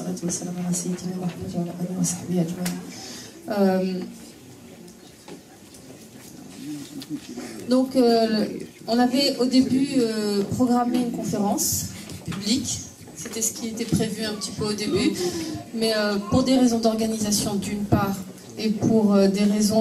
salatu wa salam ala sayyidina Muhammad wa ala alihi wa sahbihi ajma'in. Donc, on avait au début programmé une conférence publique. C'était ce qui était prévu un petit peu au début. Mais pour des raisons d'organisation d'une part, et pour des raisons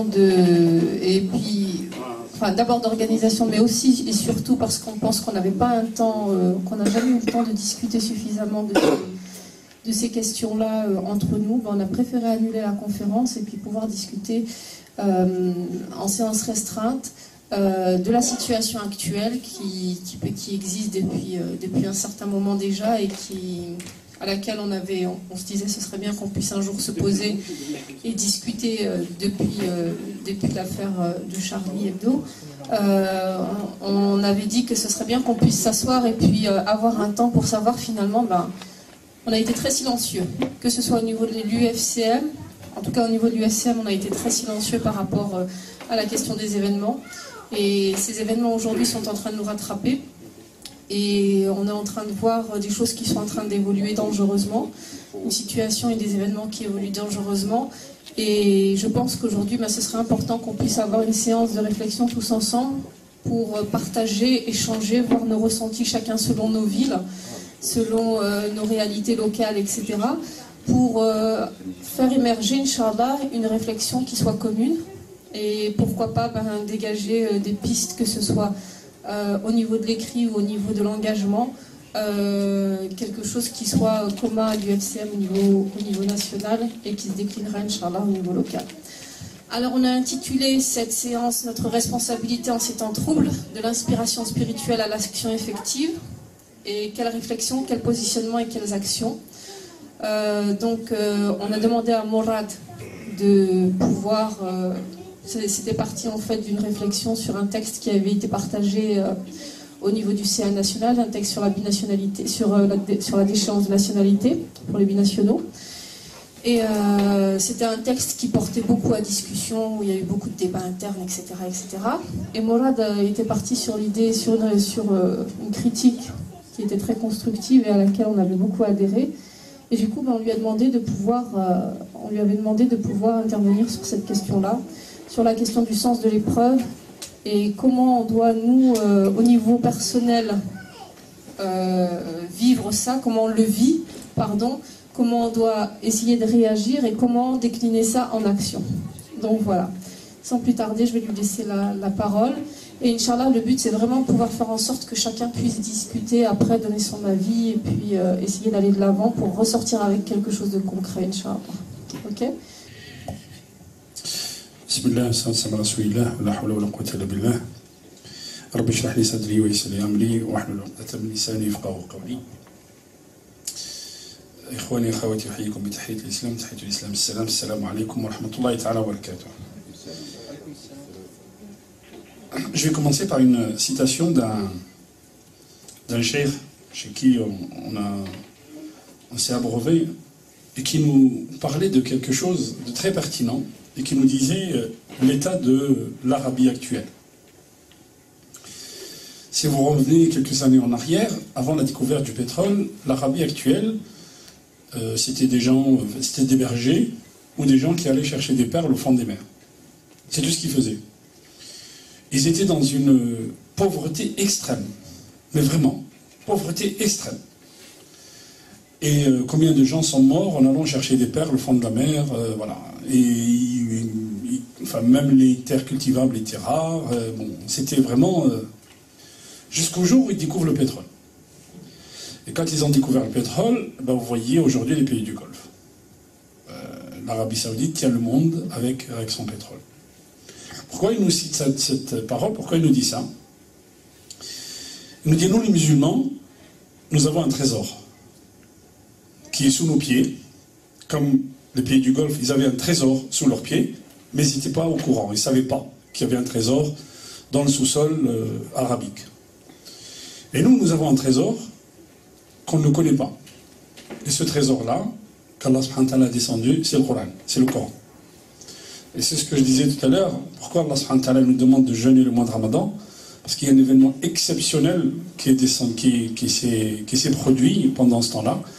d'abord d'organisation, mais aussi et surtout parce qu'on pense qu'on n'avait pas un temps, qu'on n'a jamais eu le temps de discuter suffisamment de ces questions-là entre nous, on a préféré annuler la conférence et puis pouvoir discuter en séance restreinte de la situation actuelle qui existe depuis un certain moment déjà et à laquelle on se disait ce serait bien qu'on puisse un jour se poser et discuter depuis l'affaire de Charlie Hebdo. On avait dit que ce serait bien qu'on puisse s'asseoir et puis avoir un temps pour savoir finalement, on a été très silencieux, que ce soit au niveau de l'UFCM, en tout cas au niveau de l'UFCM, on a été très silencieux par rapport à la question des événements. Et ces événements aujourd'hui sont en train de nous rattraper. Et on est en train de voir des choses qui sont en train d'évoluer dangereusement, une situation et des événements qui évoluent dangereusement. Et je pense qu'aujourd'hui, ce serait important qu'on puisse avoir une séance de réflexion tous ensemble pour partager, échanger, voir nos ressentis chacun selon nos villes, selon nos réalités locales, etc. pour faire émerger, Inch'Allah, une réflexion qui soit commune. Et pourquoi pas dégager des pistes, que ce soit au niveau de l'écrit ou au niveau de l'engagement, quelque chose qui soit commun à l'UFCM au niveau national et qui se déclinera, Inch'Allah, au niveau local. Alors on a intitulé cette séance « Notre responsabilité en ces temps troubles, de l'inspiration spirituelle à l'action effective ». Et quelle réflexion, quel positionnement et quelles actions. On a demandé à Morad de pouvoir... C'était parti en fait d'une réflexion sur un texte qui avait été partagé au niveau du CA national, un texte sur la binationalité, sur la déchéance de nationalité pour les binationaux. Et c'était un texte qui portait beaucoup à discussion, où il y a eu beaucoup de débats internes, etc. etc. Et Morad était parti sur l'idée, sur une critique qui était très constructive et à laquelle on avait beaucoup adhéré. Et du coup, on lui avait demandé de pouvoir intervenir sur cette question-là, sur la question du sens de l'épreuve et comment on doit, nous, au niveau personnel, vivre ça, comment on le vit, comment on doit essayer de réagir et comment décliner ça en action. Donc voilà, sans plus tarder, je vais lui laisser la parole. Et Inch'Allah, le but, c'est vraiment de pouvoir faire en sorte que chacun puisse discuter, après donner son avis et puis essayer d'aller de l'avant pour ressortir avec quelque chose de concret, Inch'Allah. Ok ? Bismillah, sallallahu alayhi wa sallam, la hawla wa la quwwata illa billah. Rabbi shrah li sadri wa yassir li amri wahlul 'uqdatan min lisani yafqahu qawli. Ikhwani akhawati uhyikum bi tahiyyati al-islam, tahiyyatu al-islam, assalamu alaykum wa rahmatullahi ta'ala wa barakatuh. Je vais commencer par une citation d'un cheikh chez qui on s'est abreuvé et qui nous parlait de quelque chose de très pertinent et qui nous disait l'état de l'Arabie actuelle. Si vous revenez quelques années en arrière, avant la découverte du pétrole, l'Arabie actuelle, c'était des bergers ou des gens qui allaient chercher des perles au fond des mers. C'est tout ce qu'ils faisaient. Ils étaient dans une pauvreté extrême, mais vraiment, pauvreté extrême. Et combien de gens sont morts en allant chercher des perles au fond de la mer, voilà. Et même les terres cultivables étaient rares. C'était vraiment jusqu'au jour où ils découvrent le pétrole. Et quand ils ont découvert le pétrole, vous voyez aujourd'hui les pays du Golfe. L'Arabie Saoudite tient le monde avec son pétrole. Pourquoi il nous cite cette parole? Pourquoi il nous dit ça? Il nous dit, nous les musulmans, nous avons un trésor qui est sous nos pieds. Comme les pays du Golfe, ils avaient un trésor sous leurs pieds, mais ils n'étaient pas au courant, ils ne savaient pas qu'il y avait un trésor dans le sous-sol arabique. Et nous avons un trésor qu'on ne connaît pas. Et ce trésor-là, qu'Allah subhanahu wa ta'ala a descendu, c'est le Coran, c'est le Coran. Et c'est ce que je disais tout à l'heure, pourquoi Allah subhanahu wa ta'ala nous demande de jeûner le mois de Ramadan? Parce qu'il y a un événement exceptionnel qui s'est produit pendant ce temps-là,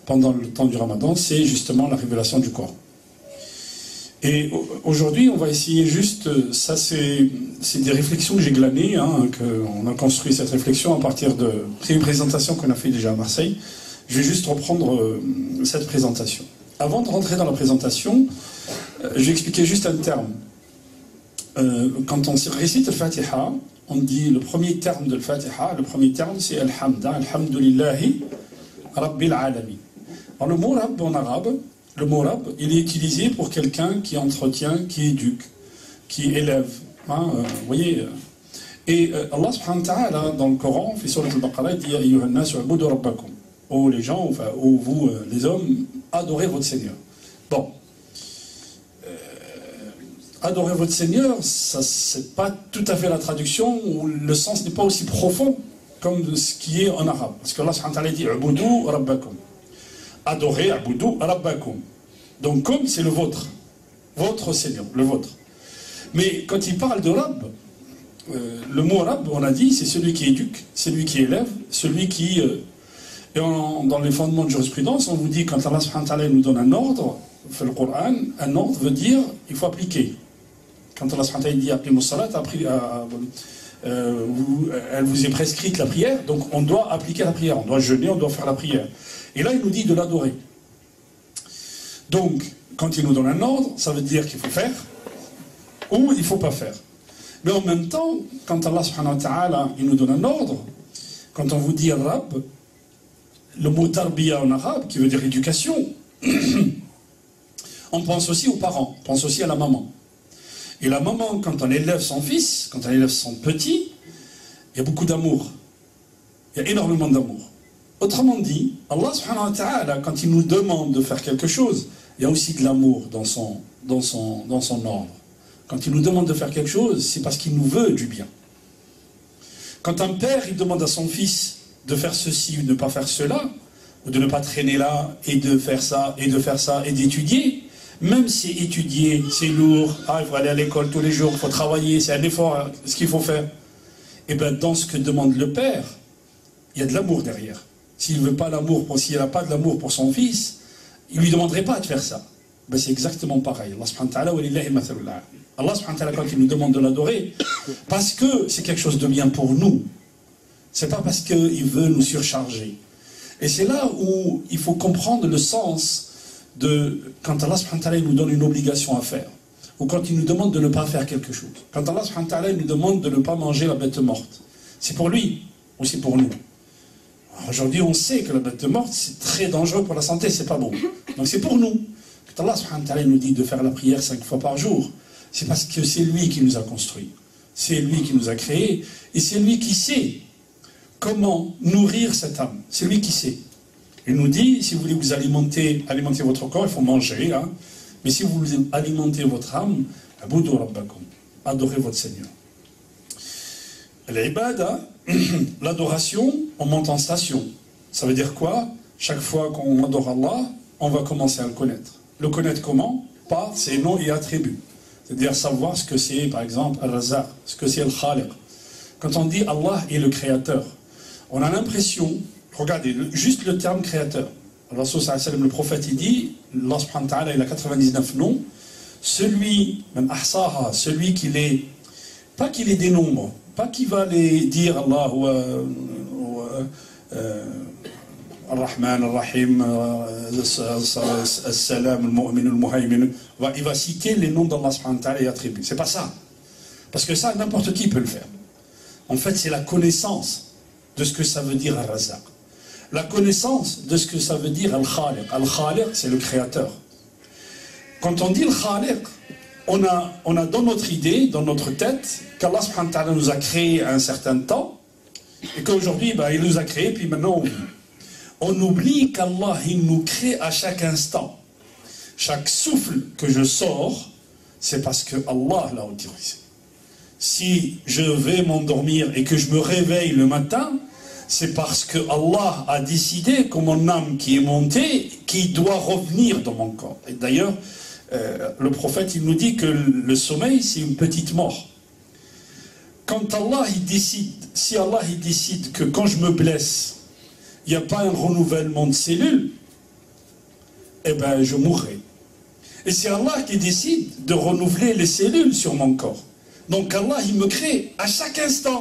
pendant le temps du Ramadan, c'est justement la révélation du Coran. Et aujourd'hui, on va essayer juste, ça c'est des réflexions que j'ai glanées, hein, on a construit cette réflexion à partir de... C'est une présentation qu'on a fait déjà à Marseille. Je vais juste reprendre cette présentation. Avant de rentrer dans la présentation, je vais expliquer juste un terme. Quand on récite le Fatiha, on dit le premier terme de le Fatiha, le premier terme c'est Alhamda, Alhamdulillahi Rabbil Alamin. Alors le mot Rabb en arabe, le mot Rabb, il est utilisé pour quelqu'un qui entretient, qui éduque, qui élève. Hein, vous voyez. Et Allah subhanahu wa ta'ala, dans le Coran, fait sur Al-Baqarah, il dit Ayyuhan nas u'budu rabbakum. Oh les gens, enfin, oh vous les hommes, adorez votre Seigneur. Bon. Adorer votre Seigneur, ça c'est pas tout à fait la traduction, ou le sens n'est pas aussi profond comme ce qui est en arabe. Parce que Allah subhanahu wa ta'ala dit U'budu rabbakum. Adorez, U'budu rabbakum. Donc comme c'est le vôtre, votre Seigneur, le vôtre. Mais quand il parle de Rabb, le mot Rabb, on a dit, c'est celui qui éduque, celui qui élève, celui qui... et dans les fondements de jurisprudence, on vous dit, quand Allah subhanahu wa ta'ala nous donne un ordre, fait le Coran, un ordre veut dire, il faut appliquer. Quand Allah subhanahu wa ta'ala dit Aqimus salat, elle vous est prescrite la prière, donc on doit appliquer la prière, on doit jeûner, on doit faire la prière. Et là, il nous dit de l'adorer. Donc, quand il nous donne un ordre, ça veut dire qu'il faut faire, ou il ne faut pas faire. Mais en même temps, quand Allah subhanahu wa ta'ala, il nous donne un ordre, quand on vous dit Rabb, le mot tarbiya en arabe, qui veut dire éducation, on pense aussi aux parents, on pense aussi à la maman. Et la maman, quand on élève son fils, quand on élève son petit, il y a beaucoup d'amour. Il y a énormément d'amour. Autrement dit, Allah subhanahu wa ta'ala, quand il nous demande de faire quelque chose, il y a aussi de l'amour dans son ordre. Quand il nous demande de faire quelque chose, c'est parce qu'il nous veut du bien. Quand un père, il demande à son fils de faire ceci ou de ne pas faire cela, ou de ne pas traîner là, et de faire ça, et de faire ça, et d'étudier, même si étudier, c'est lourd, il faut aller à l'école tous les jours, il faut travailler, c'est un effort, ce qu'il faut faire. Et bien, dans ce que demande le père, il y a de l'amour derrière. S'il n'a pas de l'amour pour son fils, il ne lui demanderait pas de faire ça. Ben, c'est exactement pareil. Allah subhanahu wa ta'ala, quand il nous demande de l'adorer, parce que c'est quelque chose de bien pour nous, c'est pas parce qu'il veut nous surcharger. Et c'est là où il faut comprendre le sens de quand Allah subhanahu wa ta'ala nous donne une obligation à faire, ou quand il nous demande de ne pas faire quelque chose. Quand Allah subhanahu wa ta'ala nous demande de ne pas manger la bête morte, c'est pour lui ou c'est pour nous. Aujourd'hui, on sait que la bête morte, c'est très dangereux pour la santé, c'est pas bon. Donc c'est pour nous. Quand Allah subhanahu wa ta'ala nous dit de faire la prière 5 fois par jour, c'est parce que c'est lui qui nous a construits, c'est lui qui nous a créés, et c'est lui qui sait comment nourrir cette âme. C'est lui qui sait. Il nous dit, si vous voulez vous alimenter votre corps, il faut manger, hein. Mais si vous voulez alimenter votre âme, Abudu rabbakum, adorez votre Seigneur. L'ibada, l'adoration, on monte en station. Ça veut dire quoi? Chaque fois qu'on adore Allah, on va commencer à le connaître. Le connaître comment? Par ses noms et attributs. C'est-à-dire savoir ce que c'est, par exemple, Al-Razzaq, ce que c'est Al-Khaliq. Quand on dit Allah est le créateur, on a l'impression, regardez, juste le terme créateur. Alors, le prophète, il dit, Allah subhanahu wa ta'ala, il a 99 noms. Celui, même ahsaha, celui qui les, pas qu'il les dénombre, pas qu'il va les dire Allah Ar-Rahman, Ar-Rahim, As-Salam, Al-Mu'min, Al-Muhaymin. Il va citer les noms d'Allah subhanahu wa ta'ala et attributs. C'est pas ça. Parce que ça, n'importe qui peut le faire. En fait, c'est la connaissance de ce que ça veut dire Ar-Razzaq. La connaissance de ce que ça veut dire Al-Khaliq. Al-Khaliq, c'est le créateur. Quand on dit Al-Khaliq, on a dans notre idée, dans notre tête, qu'Allah subhanahu wa ta'ala nous a créé à un certain temps, et qu'aujourd'hui, il nous a créé, puis maintenant on oublie qu'Allah, il nous crée à chaque instant. Chaque souffle que je sors, c'est parce que Allah l'a autorisé. Si je vais m'endormir et que je me réveille le matin, c'est parce que Allah a décidé que mon âme qui est montée, qui doit revenir dans mon corps. Et d'ailleurs, le prophète, il nous dit que le sommeil, c'est une petite mort. Quand Allah, il décide, si Allah, il décide que quand je me blesse, il n'y a pas un renouvellement de cellules, eh ben je mourrai. Et c'est Allah qui décide de renouveler les cellules sur mon corps. Donc Allah, il me crée à chaque instant.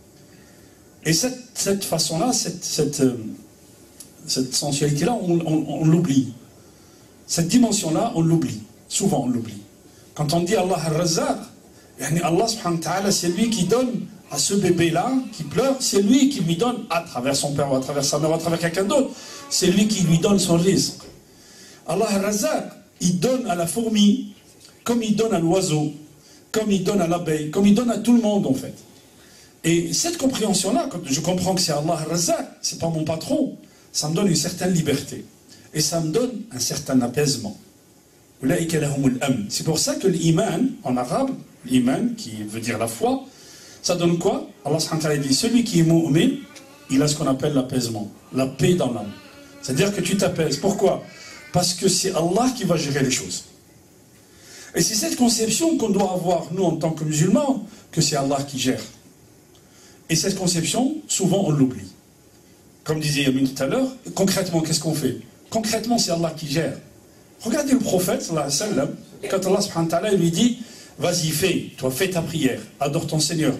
Et cette façon-là, cette sensualité-là, on l'oublie. Cette dimension-là, on l'oublie. Souvent, on l'oublie. Quand on dit Allah al-Razzaq, Allah subhanahu wa ta'ala, c'est lui qui donne à ce bébé-là qui pleure, c'est lui qui lui donne, à travers son père, ou à travers sa mère, ou à travers quelqu'un d'autre, c'est lui qui lui donne son rizq. Allah al-Razzaq, il donne à la fourmi, comme il donne à l'oiseau, comme il donne à l'abeille, comme il donne à tout le monde en fait. Et cette compréhension-là, quand je comprends que c'est Allah al-Razzaq, c'est pas mon patron, ça me donne une certaine liberté. Et ça me donne un certain apaisement. C'est pour ça que l'iman, en arabe, l'iman, qui veut dire la foi, ça donne quoi? Allah subhanahu wa ta'ala dit, celui qui est mu'min, il a ce qu'on appelle l'apaisement, la paix dans l'âme. C'est-à-dire que tu t'apaises. Pourquoi? Parce que c'est Allah qui va gérer les choses. Et c'est cette conception qu'on doit avoir, nous, en tant que musulmans, que c'est Allah qui gère. Et cette conception, souvent, on l'oublie. Comme disait Yamin tout à l'heure, concrètement, qu'est-ce qu'on fait? Concrètement, c'est Allah qui gère. Regardez le prophète, sallallahu alayhi wa sallam, quand Allah subhanahu wa ta'ala lui dit, vas-y, fais ta prière, adore ton Seigneur.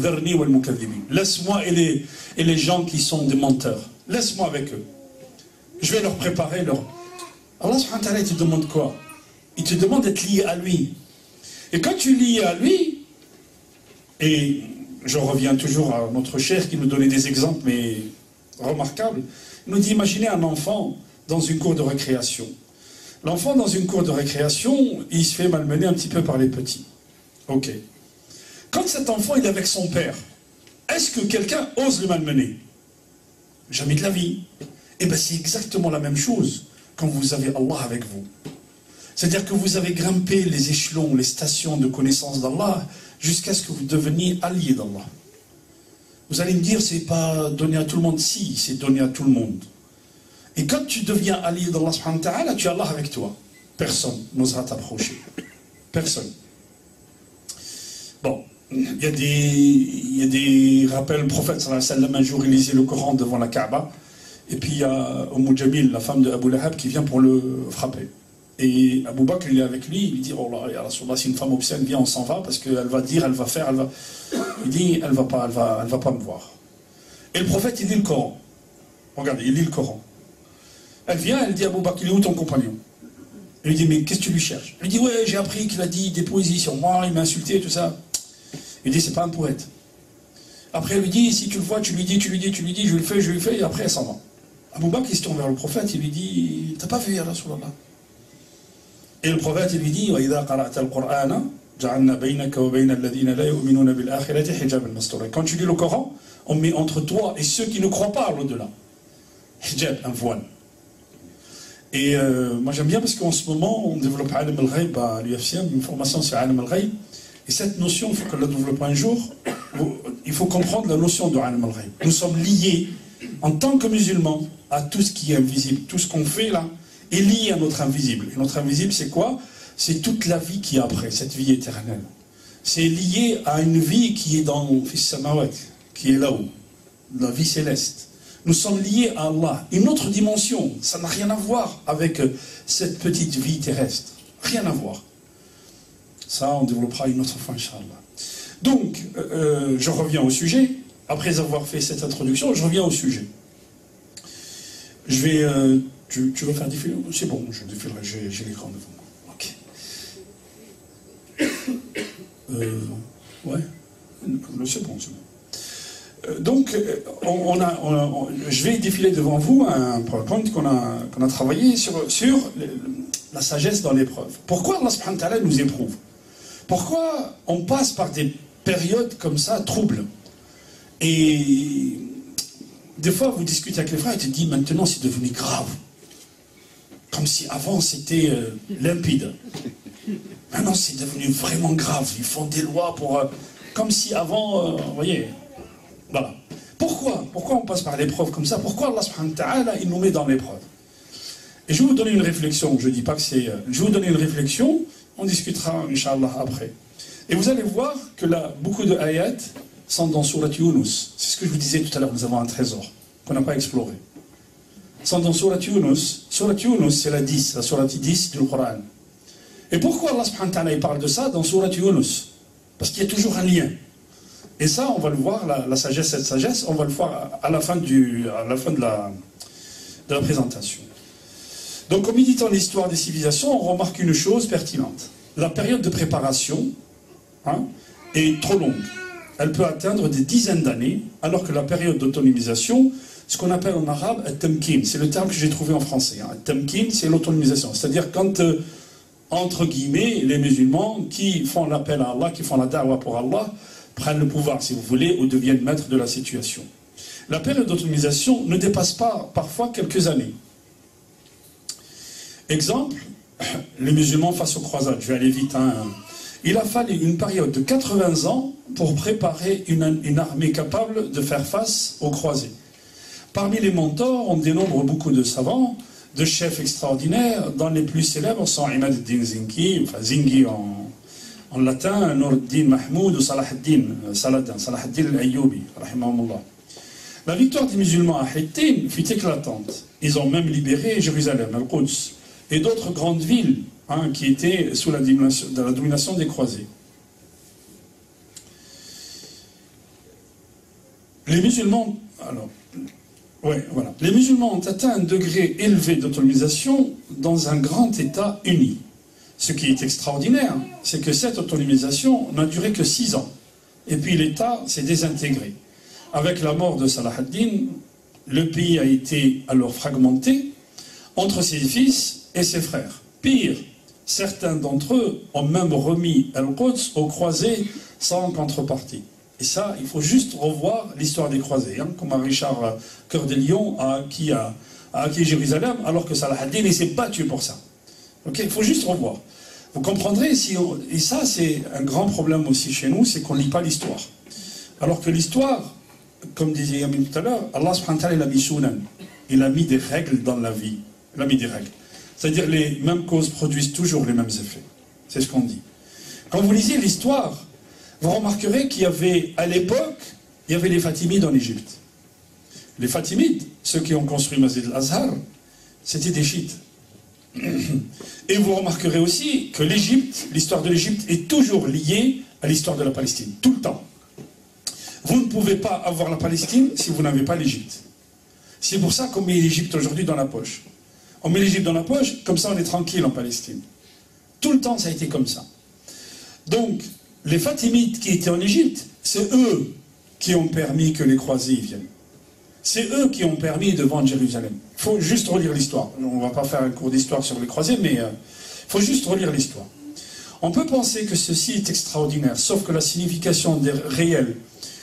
Laisse-moi et les gens qui sont des menteurs. Laisse-moi avec eux. Je vais leur préparer leur... Allah subhanahu wa ta'ala, il te demande quoi? Il te demande d'être lié à lui. Et quand tu es lié à lui, et je reviens toujours à notre cher qui nous donnait des exemples, mais remarquables, il nous dit, imaginez un enfant dans une cour de récréation. L'enfant dans une cour de récréation, il se fait malmener un petit peu par les petits. Ok. Quand cet enfant il est avec son père, est-ce que quelqu'un ose le malmener? Jamais de la vie. Eh bien c'est exactement la même chose quand vous avez Allah avec vous. C'est-à-dire que vous avez grimpé les échelons, les stations de connaissance d'Allah, jusqu'à ce que vous deveniez alliés d'Allah. Vous allez me dire, c'est pas donné à tout le monde. Si, c'est donné à tout le monde. Et quand tu deviens allié d'Allah subhanahu wa ta'ala, tu as Allah avec toi. Personne n'osera t'approcher. Personne. Bon, il y a des rappels. Le prophète sallallahu alayhi wa sallam, un jour, il lisait le Coran devant la Kaaba. Et puis il y a Jamil, la femme de Abu Lahab, qui vient pour le frapper. Et Abu Bakr, il est avec lui, il lui dit, oh là, ya Rasulallah, si une femme obscène vient, on s'en va, parce qu'elle va dire, elle va faire, elle va... Il dit, elle va pas me voir. Et le prophète, il lit le Coran. Regardez, il lit le Coran. Elle vient, elle dit à Abu Bakr, il est où ton compagnon? Il lui dit, mais qu'est-ce que tu lui cherches? Il lui dit, ouais, j'ai appris qu'il a dit des poésies sur moi, il m'a insulté, tout ça. Il dit, c'est pas un poète. Après, il lui dit, si tu le vois, tu lui dis, je lui fais, et après, elle s'en va. Abu Bakr, il se tourne vers le prophète, il lui dit, t'as pas vu, ya Rasulallah? Et le prophète, il lui dit, quand tu lis le Coran, on met entre toi et ceux qui ne croient pas à l'au-delà. Hijab, un voile. Et moi j'aime bien parce qu'en ce moment, on développe Alam al-Ghaib à l'UFCM, une formation sur Alam al-Ghaib. Et cette notion, il faut qu'on la développe un jour. Il faut comprendre la notion de Alam al-Ghaib. Nous sommes liés, en tant que musulmans, à tout ce qui est invisible. Tout ce qu'on fait là est lié à notre invisible. Et notre invisible, c'est quoi? C'est toute la vie qui est après, cette vie éternelle. C'est lié à une vie qui est dans Fis Samawat, qui est là-haut, la vie céleste. Nous sommes liés à Allah. Une autre dimension, ça n'a rien à voir avec cette petite vie terrestre. Rien à voir. Ça, on développera une autre fois, Inch'Allah. Donc, je reviens au sujet. Après avoir fait cette introduction, je reviens au sujet. Je vais... tu veux faire défiler? C'est bon, je défilerai, j'ai l'écran devant moi. Ok. Ouais. C'est bon, c'est bon. Donc, je vais défiler devant vous un PowerPoint qu'on a travaillé sur la sagesse dans l'épreuve. Pourquoi Allah subhanahu wa ta'ala nous éprouve? Pourquoi on passe par des périodes comme ça, troubles? Et des fois, vous discutez avec les frères et tu te dis, maintenant c'est devenu grave. Comme si avant c'était limpide. Maintenant c'est devenu vraiment grave. Ils font des lois pour... comme si avant, vous voyez... Voilà. Pourquoi on passe par l'épreuve comme ça? Pourquoi Allah subhanahu wa ta'ala, il nous met dans l'épreuve? Et je vais vous donner une réflexion. Je ne dis pas que c'est... Je vais vous donner une réflexion. On discutera, Inch'Allah, après. Et vous allez voir que là, beaucoup de ayats sont dans Surat Yunus. C'est ce que je vous disais tout à l'heure. Nous avons un trésor qu'on n'a pas exploré. Sont dans Surat Yunus. Surat Yunus, c'est la 10, la Surat 10 du Coran. Et pourquoi Allah subhanahu wa ta'ala parle de ça dans Surat Yunus? Parce qu'il y a toujours un lien. Et ça, on va le voir, la sagesse, cette sagesse, on va le voir à la fin de la présentation. Donc, en méditant l'histoire des civilisations, on remarque une chose pertinente. La période de préparation est trop longue. Elle peut atteindre des dizaines d'années, alors que la période d'autonomisation, ce qu'on appelle en arabe at-tamkin, c'est le terme que j'ai trouvé en français. At-tamkin, c'est l'autonomisation. C'est-à-dire quand, entre guillemets, les musulmans qui font l'appel à Allah, qui font la da'wa pour Allah, prennent le pouvoir, si vous voulez, ou deviennent maîtres de la situation. La période d'autonomisation ne dépasse pas parfois quelques années. Exemple, les musulmans face aux croisades, je vais aller vite. Il a fallu une période de 80 ans pour préparer une armée capable de faire face aux croisés. Parmi les mentors, on dénombre beaucoup de savants, de chefs extraordinaires, dont les plus célèbres sont Imad al-Din Zingi, enfin Zingi en latin, Nur al-Din Mahmoud ou Salah al-Din al-Ayyubi, rahimahumullah. La victoire des musulmans à Hittin fut éclatante. Ils ont même libéré Jérusalem, Al-Quds, et d'autres grandes villes qui étaient sous la domination des croisés. Les musulmans, les musulmans ont atteint un degré élevé d'autonomisation dans un grand État uni. Ce qui est extraordinaire, c'est que cette autonomisation n'a duré que 6 ans. Et puis l'État s'est désintégré. Avec la mort de Salah ad-Din, le pays a été alors fragmenté entre ses fils et ses frères. Pire, certains d'entre eux ont même remis Al-Quds aux croisés sans contrepartie. Et ça, il faut juste revoir l'histoire des croisés, comme Richard Cœur de Lion a acquis Jérusalem, alors que Salah ad-Din s'est battu pour ça. Il faut juste revoir. Vous comprendrez, et ça c'est un grand problème aussi chez nous, c'est qu'on ne lit pas l'histoire. Alors que l'histoire, comme disait Yamin tout à l'heure, Allah subhanahu wa ta'ala, il a mis sunan. Il a mis des règles dans la vie. Il a mis des règles. C'est-à-dire les mêmes causes produisent toujours les mêmes effets. C'est ce qu'on dit. Quand vous lisez l'histoire, vous remarquerez qu'il y avait, à l'époque, il y avait les Fatimides en Égypte. Les Fatimides, ceux qui ont construit Masjid al-Azhar, c'était des chiites. Et vous remarquerez aussi que l'Égypte, l'histoire de l'Égypte est toujours liée à l'histoire de la Palestine, tout le temps. Vous ne pouvez pas avoir la Palestine si vous n'avez pas l'Égypte. C'est pour ça qu'on met l'Égypte aujourd'hui dans la poche. On met l'Égypte dans la poche, comme ça on est tranquille en Palestine. Tout le temps ça a été comme ça. Donc, les Fatimides qui étaient en Égypte, c'est eux qui ont permis que les croisés viennent. C'est eux qui ont permis de vendre Jérusalem. Il faut juste relire l'histoire. On ne va pas faire un cours d'histoire sur les croisés, mais il faut juste relire l'histoire. On peut penser que ceci est extraordinaire, sauf que la signification réelle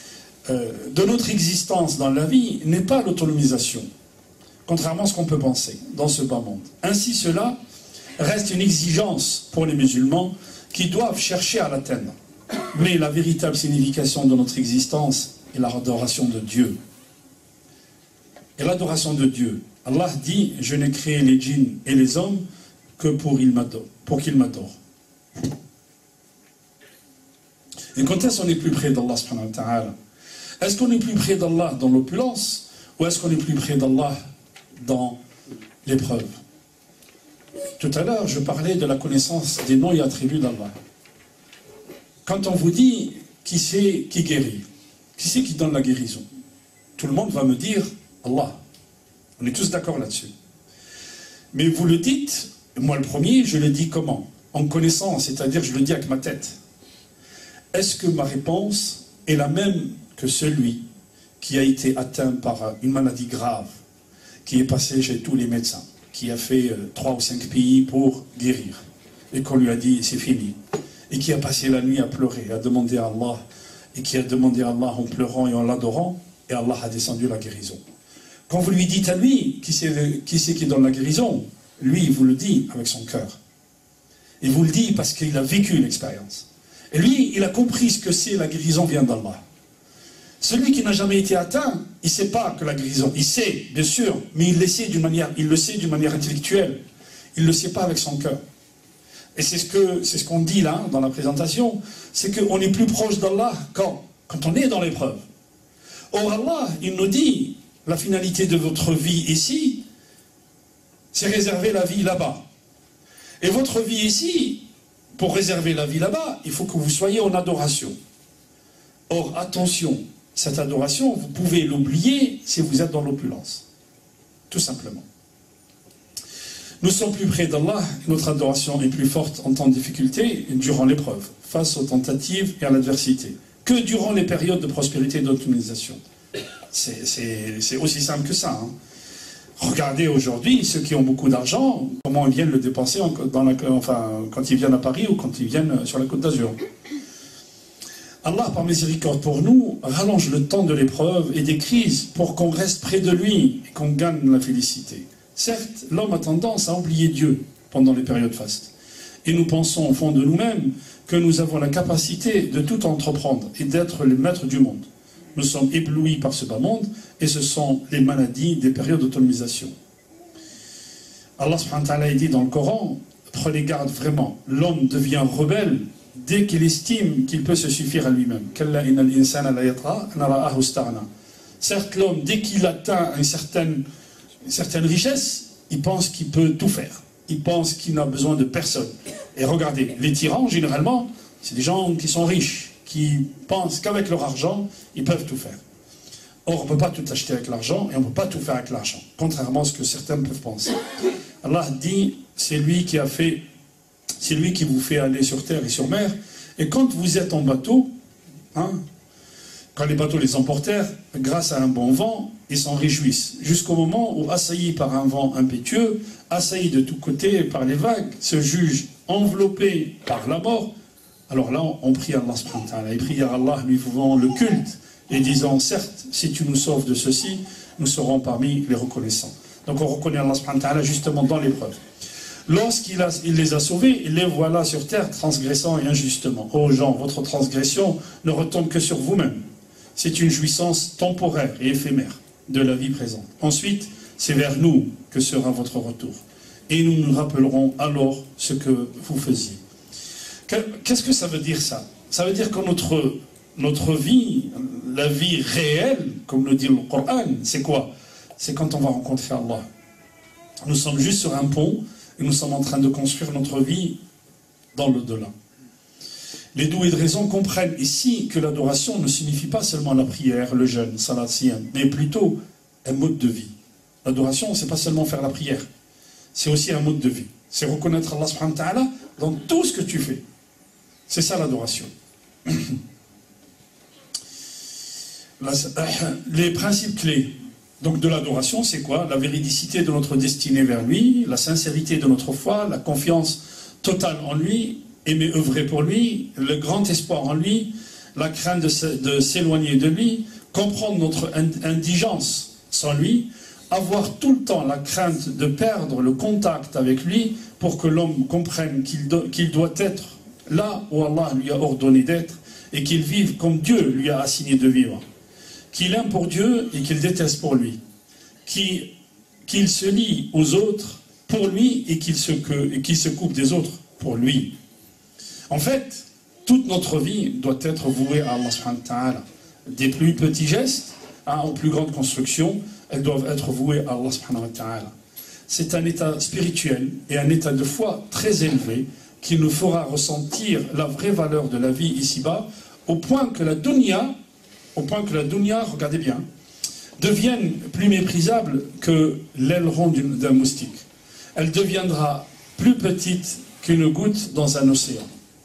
de notre existence dans la vie n'est pas l'autonomisation, contrairement à ce qu'on peut penser dans ce bas monde. Ainsi, cela reste une exigence pour les musulmans qui doivent chercher à l'atteindre. Mais la véritable signification de notre existence est l'adoration de Dieu. Et l'adoration de Dieu. Allah dit, je n'ai créé les djinns et les hommes que pour qu'ils m'adorent. Et quand est-ce qu'on est plus près d'Allah subhanahu wa ta'ala? Est-ce qu'on est plus près d'Allah dans l'opulence ou est-ce qu'on est plus près d'Allah dans l'épreuve? Tout à l'heure, je parlais de la connaissance des noms et attributs d'Allah. Quand on vous dit qui c'est qui guérit, qui c'est qui donne la guérison, tout le monde va me dire Allah. On est tous d'accord là-dessus. Mais vous le dites, moi le premier, je le dis comment? En connaissant, c'est-à-dire je le dis avec ma tête. Est-ce que ma réponse est la même que celui qui a été atteint par une maladie grave, qui est passé chez tous les médecins, qui a fait 3 ou 5 pays pour guérir, et qu'on lui a dit c'est fini, et qui a passé la nuit à pleurer, à demander à Allah, et qui a demandé à Allah en pleurant et en l'adorant, et Allah a descendu la guérison. Quand vous lui dites à lui qui c'est qui donne la guérison, lui il vous le dit avec son cœur. Il vous le dit parce qu'il a vécu l'expérience. Et lui, il a compris ce que c'est la guérison vient d'Allah. Celui qui n'a jamais été atteint, il ne sait pas que la guérison, il sait, bien sûr, mais il le sait d'une manière intellectuelle. Il ne le sait pas avec son cœur. Et c'est ce qu'on dit là, dans la présentation, c'est qu'on est plus proche d'Allah quand on est dans l'épreuve. Or Allah, il nous dit, la finalité de votre vie ici, c'est réserver la vie là-bas. Et votre vie ici, pour réserver la vie là-bas, il faut que vous soyez en adoration. Or, attention, cette adoration, vous pouvez l'oublier si vous êtes dans l'opulence. Tout simplement. Nous sommes plus près d'Allah, notre adoration est plus forte en temps de difficulté durant l'épreuve, face aux tentatives et à l'adversité, que durant les périodes de prospérité et d'optimisation. C'est aussi simple que ça. Hein. Regardez aujourd'hui ceux qui ont beaucoup d'argent, comment ils viennent le dépenser quand ils viennent à Paris ou quand ils viennent sur la Côte d'Azur. Allah, par miséricorde pour nous, rallonge le temps de l'épreuve et des crises pour qu'on reste près de lui et qu'on gagne la félicité. Certes, l'homme a tendance à oublier Dieu pendant les périodes fastes. Et nous pensons au fond de nous-mêmes que nous avons la capacité de tout entreprendre et d'être les maîtres du monde. Nous sommes éblouis par ce bas monde et ce sont les maladies des périodes d'autonomisation. Allah subhanahu wa ta'ala dit dans le Coran, prenez garde vraiment, l'homme devient rebelle dès qu'il estime qu'il peut se suffire à lui-même. Certes, l'homme, dès qu'il atteint une certaine richesse, il pense qu'il peut tout faire. Il pense qu'il n'a besoin de personne. Et regardez, les tyrans, généralement, c'est des gens qui sont riches, qui pensent qu'avec leur argent, ils peuvent tout faire. Or, on ne peut pas tout acheter avec l'argent et on ne peut pas tout faire avec l'argent, contrairement à ce que certains peuvent penser. Allah dit, c'est lui qui vous fait aller sur terre et sur mer. Et quand vous êtes en bateau, quand les bateaux les emportèrent, grâce à un bon vent, ils s'en réjouissent. Jusqu'au moment où, assaillis par un vent impétueux, assaillis de tous côtés par les vagues, se jugent enveloppés par la mort. Alors là, on prie Allah subhanahu wa ta'ala. Et prie à Allah, lui faisant le culte, et disant, certes, si tu nous sauves de ceci, nous serons parmi les reconnaissants. Donc on reconnaît Allah subhanahu wa ta'ala justement dans l'épreuve. Lorsqu'il les a sauvés, les voilà sur terre transgressant et injustement. Ô gens, votre transgression ne retombe que sur vous-même. C'est une jouissance temporaire et éphémère de la vie présente. Ensuite, c'est vers nous que sera votre retour. Et nous nous rappellerons alors ce que vous faisiez. Qu'est-ce que ça veut dire ça? Ça veut dire que notre vie, la vie réelle, comme le dit le Coran, c'est quoi? C'est quand on va rencontrer Allah. Nous sommes juste sur un pont et nous sommes en train de construire notre vie dans l'au-delà. Les doués de raison comprennent ici que l'adoration ne signifie pas seulement la prière, le jeûne, salat, siyam, mais plutôt un mode de vie. L'adoration, c'est pas seulement faire la prière, c'est aussi un mode de vie. C'est reconnaître Allah subhanahu wa ta'ala dans tout ce que tu fais. C'est ça l'adoration. Les principes clés donc de l'adoration, c'est quoi? La véridicité de notre destinée vers lui, la sincérité de notre foi, la confiance totale en lui, aimer œuvrer pour lui, le grand espoir en lui, la crainte de s'éloigner de lui, comprendre notre indigence sans lui, avoir tout le temps la crainte de perdre le contact avec lui pour que l'homme comprenne qu'il doit être là où Allah lui a ordonné d'être et qu'il vive comme Dieu lui a assigné de vivre. Qu'il aime pour Dieu et qu'il déteste pour lui. Qu'il se lie aux autres pour lui et qu'il se coupe des autres pour lui. En fait, toute notre vie doit être vouée à Allah subhanahu wa ta'ala. Des plus petits gestes aux plus grandes constructions, elles doivent être vouées à Allah subhanahu wa ta'ala. C'est un état spirituel et un état de foi très élevé qui nous fera ressentir la vraie valeur de la vie ici-bas, au point que la dunya, regardez bien, devienne plus méprisable que l'aileron d'un moustique. Elle deviendra plus petite qu'une goutte dans un océan.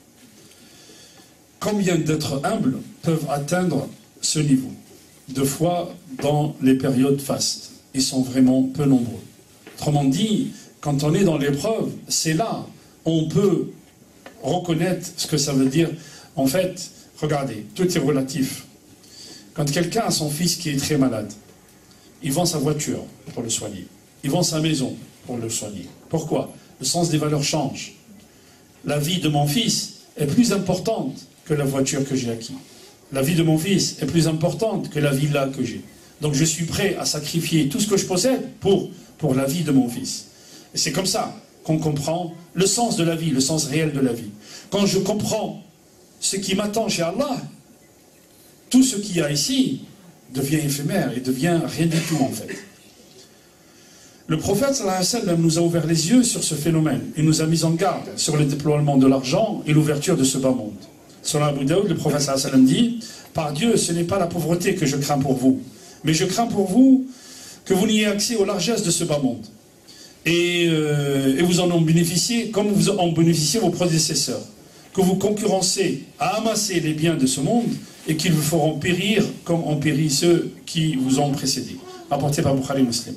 Combien d'êtres humbles peuvent atteindre ce niveau de foi dans les périodes fastes? Ils sont vraiment peu nombreux. Autrement dit, quand on est dans l'épreuve, c'est là où on peut reconnaître ce que ça veut dire. En fait, regardez, tout est relatif. Quand quelqu'un a son fils qui est très malade, il vend sa voiture pour le soigner. Il vend sa maison pour le soigner. Pourquoi? Le sens des valeurs change. La vie de mon fils est plus importante que la voiture que j'ai acquise. La vie de mon fils est plus importante que la villa que j'ai. Donc je suis prêt à sacrifier tout ce que je possède pour la vie de mon fils. Et c'est comme ça qu'on comprend le sens de la vie, le sens réel de la vie. Quand je comprends ce qui m'attend chez Allah, tout ce qu'il y a ici devient éphémère et devient rien du tout en fait. Le prophète sallallahu alayhi wa sallam nous a ouvert les yeux sur ce phénomène. Il nous a mis en garde sur le déploiement de l'argent et l'ouverture de ce bas monde. Selon Abu Daoud, le prophète sallallahu alayhi wa sallam dit: par Dieu, ce n'est pas la pauvreté que je crains pour vous, mais je crains pour vous que vous n'ayez accès aux largesses de ce bas monde. Et vous en bénéficiez comme vous en bénéficiez vos prédécesseurs. Que vous concurrencez à amasser les biens de ce monde et qu'ils vous feront périr comme ont péri ceux qui vous ont précédés. Apporté par Bukhari Muslim.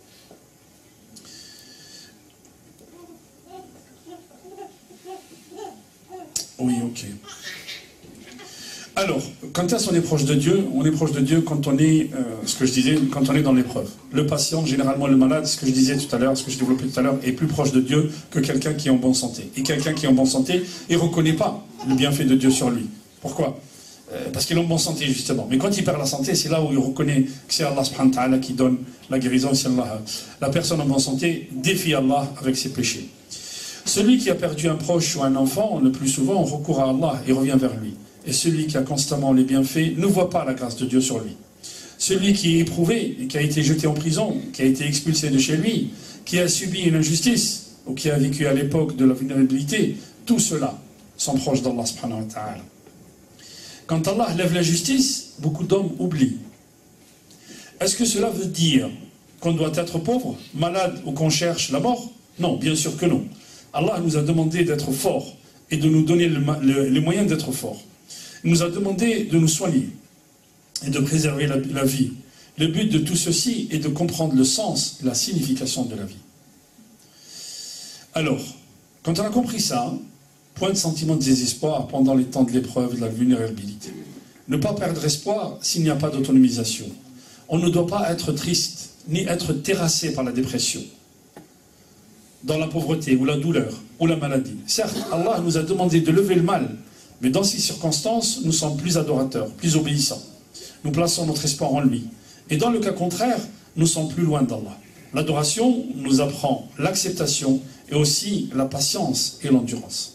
Oui, ok. Alors, quand est-ce qu'on est proche de Dieu? On est proche de Dieu quand on est, ce que je disais, quand on est dans l'épreuve. Le patient, généralement le malade, ce que je disais tout à l'heure, ce que je développais tout à l'heure, est plus proche de Dieu que quelqu'un qui est en bonne santé. Et quelqu'un qui est en bonne santé, il ne reconnaît pas le bienfait de Dieu sur lui. Pourquoi? Parce qu'il est en bonne santé, justement. Mais quand il perd la santé, c'est là où il reconnaît que c'est Allah subhanahu wa ta'ala qui donne la guérison. Si Allah, la personne en bonne santé défie Allah avec ses péchés. Celui qui a perdu un proche ou un enfant, le plus souvent, recourt à Allah et revient vers lui. Et celui qui a constamment les bienfaits ne voit pas la grâce de Dieu sur lui. Celui qui est éprouvé, et qui a été jeté en prison, qui a été expulsé de chez lui, qui a subi une injustice, ou qui a vécu à l'époque de la vulnérabilité, tout cela sont proches d'Allah subhanahu wa ta'ala. Quand Allah lève la justice, beaucoup d'hommes oublient. Est-ce que cela veut dire qu'on doit être pauvre, malade ou qu'on cherche la mort? Non, bien sûr que non. Allah nous a demandé d'être forts et de nous donner les moyens d'être forts. Il nous a demandé de nous soigner et de préserver la vie. Le but de tout ceci est de comprendre le sens et la signification de la vie. Alors, quand on a compris ça, point de sentiment de désespoir pendant les temps de l'épreuve et de la vulnérabilité. Ne pas perdre espoir s'il n'y a pas d'autonomisation. On ne doit pas être triste, ni être terrassé par la dépression, dans la pauvreté, ou la douleur, ou la maladie. Certes, Allah nous a demandé de lever le mal, mais dans ces circonstances, nous sommes plus adorateurs, plus obéissants. Nous plaçons notre espoir en lui. Et dans le cas contraire, nous sommes plus loin d'Allah. L'adoration nous apprend l'acceptation et aussi la patience et l'endurance.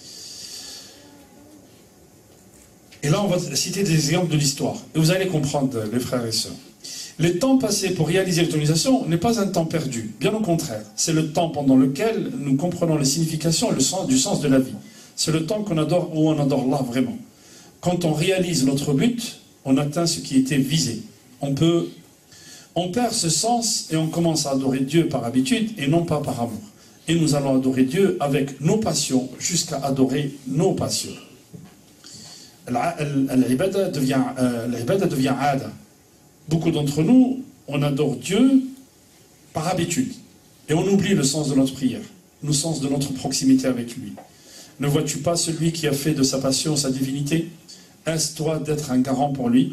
Et là, on va citer des exemples de l'histoire. Et vous allez comprendre, les frères et sœurs. Le temps passé pour réaliser l'autonomisation n'est pas un temps perdu. Bien au contraire. C'est le temps pendant lequel nous comprenons les significations et le sens du sens de la vie. C'est le temps qu'on adore, où on adore Allah vraiment. Quand on réalise notre but, on atteint ce qui était visé. On perd ce sens et on commence à adorer Dieu par habitude et non pas par amour. Et nous allons adorer Dieu avec nos passions jusqu'à adorer nos passions. L'ibada devient ada. Beaucoup d'entre nous, on adore Dieu par habitude. Et on oublie le sens de notre prière, le sens de notre proximité avec lui. Ne vois-tu pas celui qui a fait de sa passion sa divinité? Est-ce toi d'être un garant pour lui?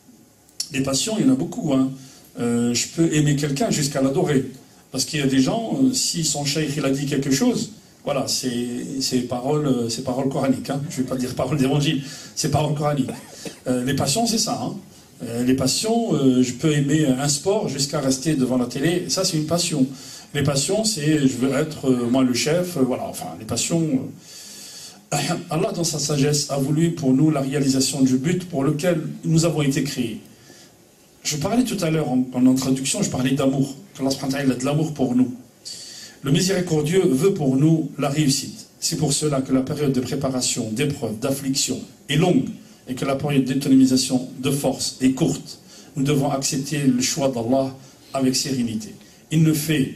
Les passions, il y en a beaucoup. Hein. Je peux aimer quelqu'un jusqu'à l'adorer. Parce qu'il y a des gens, si son cheikh il a dit quelque chose, voilà, c'est parole coranique. Hein. Je ne vais pas dire parole d'évangile, c'est parole coranique. Les passions, c'est ça. Hein. Les passions, je peux aimer un sport jusqu'à rester devant la télé. Ça, c'est une passion. Les passions, c'est je veux être moi le chef. Voilà, enfin, les passions. Allah, dans sa sagesse, a voulu pour nous la réalisation du but pour lequel nous avons été créés. Je parlais tout à l'heure en introduction, je parlais d'amour. Allah a de l'amour pour nous. Le miséricordieux veut pour nous la réussite. C'est pour cela que la période de préparation, d'épreuve, d'affliction est longue et que la période d'autonomisation de force est courte. Nous devons accepter le choix d'Allah avec sérénité. Il ne fait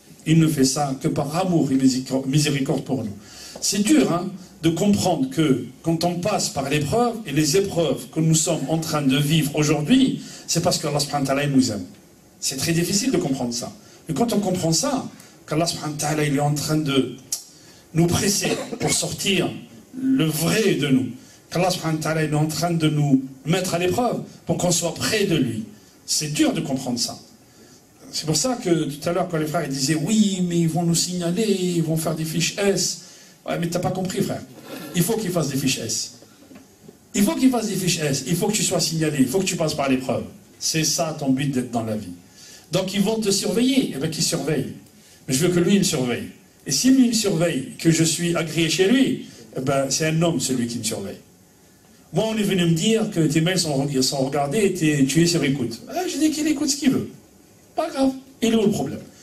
ça que par amour et miséricorde pour nous. C'est dur hein, de comprendre que quand on passe par l'épreuve et les épreuves que nous sommes en train de vivre aujourd'hui, c'est parce qu'Allah subhanahu wa ta'ala nous aime. C'est très difficile de comprendre ça. Mais quand on comprend ça, qu'Allah subhanahu wa ta'ala il est en train de nous presser pour sortir le vrai de nous, qu'Allah subhanahu wa ta'ala il est en train de nous mettre à l'épreuve pour qu'on soit près de lui. C'est dur de comprendre ça. C'est pour ça que tout à l'heure quand les frères ils disaient oui mais ils vont nous signaler, ils vont faire des fiches S. Ouais mais t'as pas compris frère. Il faut qu'ils fassent des fiches S. Il faut qu'ils fassent des fiches S. Il faut que tu sois signalé. Il faut que tu passes par l'épreuve. C'est ça ton but d'être dans la vie. Donc ils vont te surveiller. Eh bien qu'ils surveillent. Mais je veux que lui il me surveille. Et si lui il me surveille, que je suis agréé chez lui, eh ben c'est un homme celui qui me surveille. Moi on est venu me dire que tes mails sont regardés et tu es sur écoute. Ah, je dis qu'il écoute ce qu'il veut. Pas grave. Il est où le problème?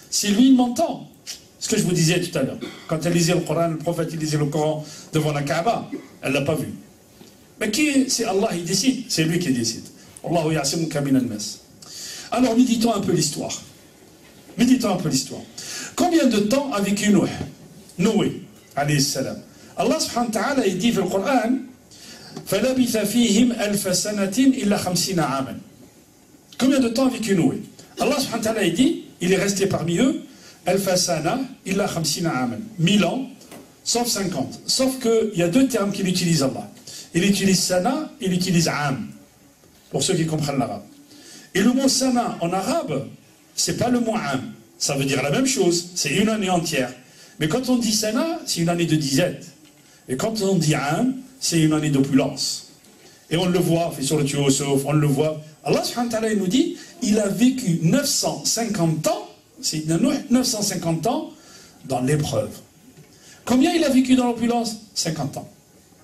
Si lui, il m'entend, ce que je vous disais tout à l'heure, quand elle lisait le Coran, le prophète il lisait le Coran devant la Kaaba, elle ne l'a pas vu. Mais qui, c'est Allah, il décide, c'est lui qui décide. Allahu ya'simuka minan nas. Alors, méditons un peu l'histoire. Méditons un peu l'histoire. Combien de temps a vécu Noé? Noé, alayhi salam. Allah subhanahu wa ta'ala, il dit dans le Coran, فَلَبِثَ فِيهِمْ أَلْفَ سَنَةٍ إِلَّا 50 عَامًا. Combien de temps a vécu Noé? Allah subhanahu wa ta'ala, il dit, il est resté parmi eux, أَلْفَ سَنَةٍ إِلَّا 50 عَامًا. 1000 ans, sauf 50. Sauf qu'il y a deux termes qu'il utilise Allah. Il utilise sana, il utilise am, pour ceux qui comprennent l'arabe. Et le mot sana en arabe, c'est pas le mot am. Ça veut dire la même chose, c'est une année entière. Mais quand on dit sana, c'est une année de disette. Et quand on dit am, c'est une année d'opulence. Et on le voit, fait sur le tuyau sauf, on le voit. Allah subhanahu wa ta'ala nous dit, il a vécu 950 ans, c'est 950 ans dans l'épreuve. Combien il a vécu dans l'opulence? 50 ans.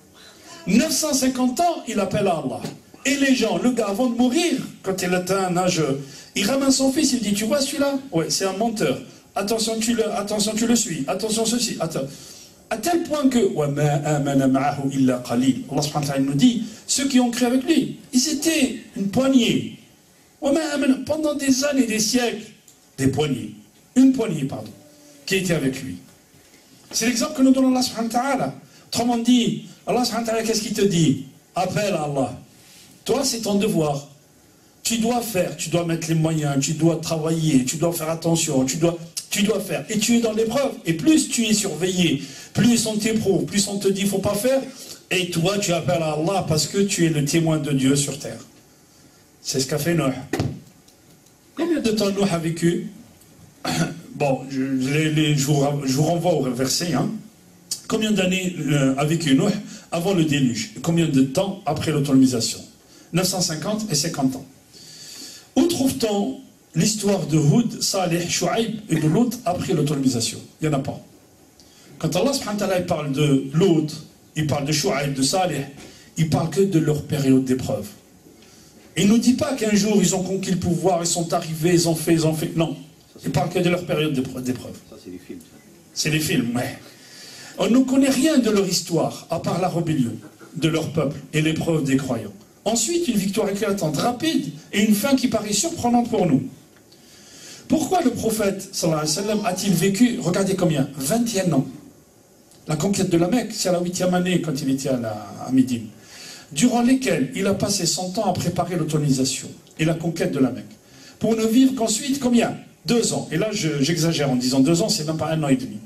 950 ans, il appelle à Allah. Et les gens, le gars, avant de mourir, quand il atteint un âge, il ramène son fils, il dit, tu vois celui-là? Ouais, c'est un menteur. Attention, tu le suis. Attention, ceci. Attends. À tel point que, Allah subhanahu wa ta'ala nous dit, ceux qui ont cru avec lui, ils étaient une poignée. Pendant des années, des siècles, des poignées. Une poignée, pardon, qui était avec lui. C'est l'exemple que nous donne Allah subhanahu wa ta'ala. Autrement dit, Allah subhanahu wa ta'ala, qu'est-ce qu'il te dit? Appelle à Allah. Toi, c'est ton devoir. Tu dois faire, tu dois mettre les moyens, tu dois travailler, tu dois faire attention, tu dois faire. Et tu es dans l'épreuve. Et plus tu es surveillé, plus on t'éprouve, plus on te dit, il ne faut pas faire. Et toi, tu appelles à Allah parce que tu es le témoin de Dieu sur terre. C'est ce qu'a fait Noé. Combien de temps Noé a vécu? Bon, je vous renvoie au verset. Hein. Combien d'années a vécu Noé avant le déluge? Et combien de temps après l'autonomisation? 950 et 50 ans. Où trouve-t-on l'histoire de Houd, Saleh, Shu'aib et de Lot après l'autonomisation? Il n'y en a pas. Quand Allah subhanahu wa ta'ala parle de Lot, il parle de Shu'aib, de Saleh, il parle que de leur période d'épreuve. Il ne nous dit pas qu'un jour ils ont conquis le pouvoir, ils sont arrivés, ils ont fait. Non. Il parle que de leur période d'épreuve. Ça, c'est les films. C'est les films, ouais. On ne connaît rien de leur histoire, à part la rébellion de leur peuple et l'épreuve des croyants. Ensuite, une victoire éclatante, rapide, et une fin qui paraît surprenante pour nous. Pourquoi le prophète, sallallahu alayhi wa sallam, a-t-il vécu, regardez combien, 21 ans. La conquête de la Mecque, c'est à la 8e année, quand il était à Médine. Durant lesquels il a passé 100 ans à préparer l'autonomisation et la conquête de la Mecque. Pour ne vivre qu'ensuite, combien? 2 ans. Et là, j'exagère en disant 2 ans, c'est même pas 1 an et demi.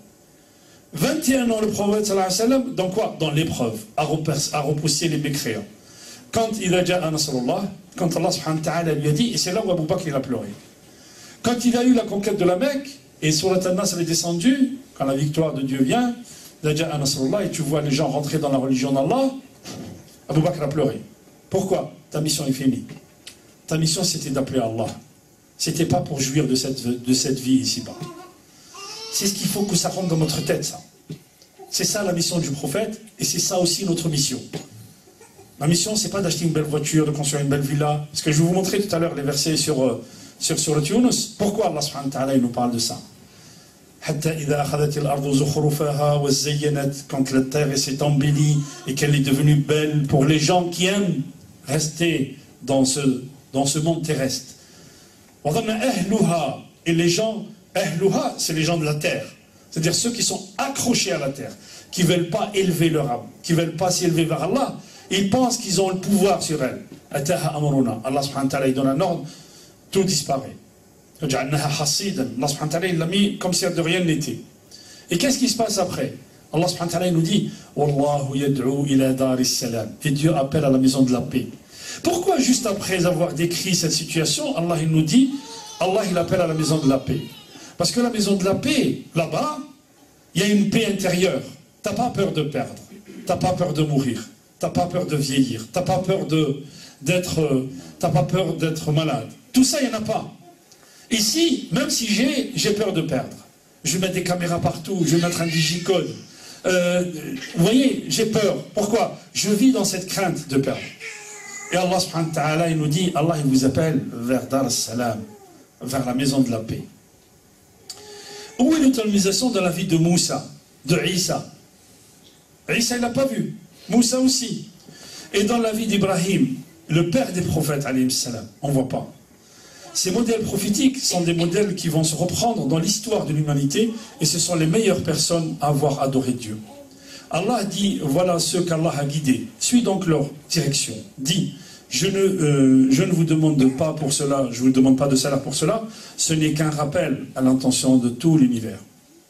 21 ans, le prophète, sallallahu alayhi wa sallam, dans quoi? Dans l'épreuve, à repousser les mécréants. Quand il a déjà Nasrullah, quand Allah subhanahu wa ta'ala lui a dit, et c'est là où Abu Bakr il a pleuré. Quand il a eu la conquête de la Mecque, et Surat An-Nasr est descendu, quand la victoire de Dieu vient, déjà Nasrullah, et tu vois les gens rentrer dans la religion d'Allah, Abu Bakr a pleuré. Pourquoi? Ta mission est finie. Ta mission c'était d'appeler Allah. C'était pas pour jouir de cette vie ici-bas. C'est ce qu'il faut que ça rentre dans notre tête, ça. C'est ça la mission du prophète, et c'est ça aussi notre mission. Ma mission, c'est pas d'acheter une belle voiture, de construire une belle villa. Parce que je vais vous montrer tout à l'heure les versets sur le Yunus. Pourquoi Allah subhanahu wa ta'ala il nous parle de ça? Quand la terre s'est embellie et qu'elle est devenue belle pour les gens qui aiment rester dans ce monde terrestre. Et les gens, c'est les gens de la terre. C'est-à-dire ceux qui sont accrochés à la terre, qui ne veulent pas élever leur âme, qui ne veulent pas s'élever vers Allah. Ils pensent qu'ils ont le pouvoir sur elle. Allah subhanahu wa ta'ala il donne un ordre, tout disparaît. Allah subhanahu wa ta'ala il l'a mis comme si de rien n'était. Et qu'est-ce qui se passe après? Allah subhanahu wa ta'ala nous dit Wallahu yad'u ila daris salam. Et Dieu appelle à la maison de la paix. Pourquoi juste après avoir décrit cette situation, Allah il nous dit Allah il appelle à la maison de la paix? Parce que la maison de la paix, là-bas, il y a une paix intérieure. Tu n'as pas peur de perdre. Tu n'as pas peur de mourir. T'as pas peur de vieillir, t'as pas peur d'être malade. Tout ça, il n'y en a pas. Ici, même si j'ai peur de perdre, je vais mettre des caméras partout, je vais mettre un digicode. Vous voyez, j'ai peur. Pourquoi? Je vis dans cette crainte de perdre. Et Allah subhanahu wa ta'ala, il nous dit, Allah il vous appelle vers Dar as-Salam, vers la maison de la paix. Où est l'autonomisation dans la vie de Moussa, de Isa? Isa, il n'a pas vu. Moussa aussi. Et dans la vie d'Ibrahim, le père des prophètes, alayhi salam, on ne voit pas. Ces modèles prophétiques sont des modèles qui vont se reprendre dans l'histoire de l'humanité et ce sont les meilleures personnes à avoir adoré Dieu. Allah dit, voilà ceux qu'Allah a guidés. Suis donc leur direction. Dis, je ne vous demande pas pour cela, je ne vous demande pas de salaire pour cela, ce n'est qu'un rappel à l'intention de tout l'univers.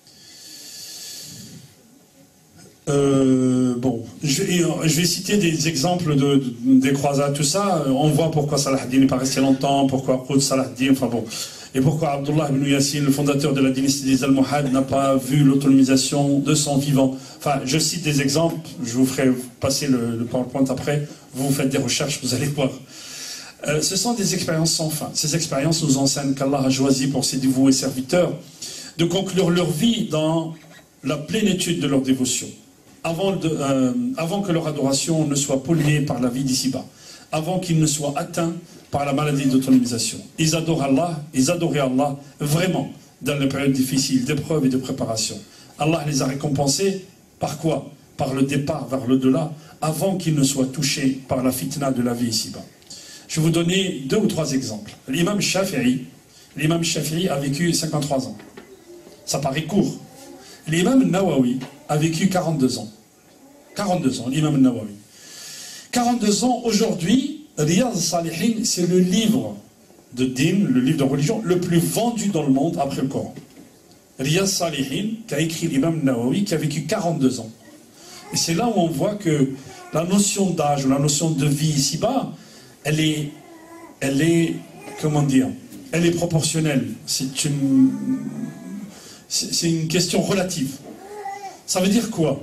Bon, je vais citer des exemples des croisades, tout ça. On voit pourquoi Salah ad-Din n'est pas resté longtemps, pourquoi Qud Salah ad-Din, enfin bon. Et pourquoi Abdullah ibn Yassin, le fondateur de la dynastie des Almohades, n'a pas vu l'autonomisation de son vivant. Enfin, je cite des exemples, je vous ferai passer le PowerPoint après, vous faites des recherches, vous allez voir. Ce sont des expériences sans fin. Ces expériences nous enseignent qu'Allah a choisi pour ses dévoués serviteurs de conclure leur vie dans la plénitude de leur dévotion. Avant que leur adoration ne soit polluée par la vie d'ici-bas, avant qu'ils ne soient atteints par la maladie d'autonomisation. Ils adorent Allah, ils adoraient Allah vraiment dans les périodes difficiles d'épreuve et de préparation. Allah les a récompensés par quoi? Par le départ vers l'au-delà, avant qu'ils ne soient touchés par la fitna de la vie ici-bas. Je vais vous donner 2 ou 3 exemples. L'imam Shafi'i a vécu 53 ans. Ça paraît court. L'imam Nawawi a vécu 42 ans. 42 ans, l'imam Nawawi. 42 ans, aujourd'hui, Riyad al-Salihin, c'est le livre de din, le livre de religion, le plus vendu dans le monde après le Coran. Riyad al-Salihin, qu'a écrit l'imam Nawawi, qui a vécu 42 ans. Et c'est là où on voit que la notion d'âge, ou la notion de vie ici-bas, elle est, comment dire, elle est proportionnelle. C'est une question relative. Ça veut dire quoi?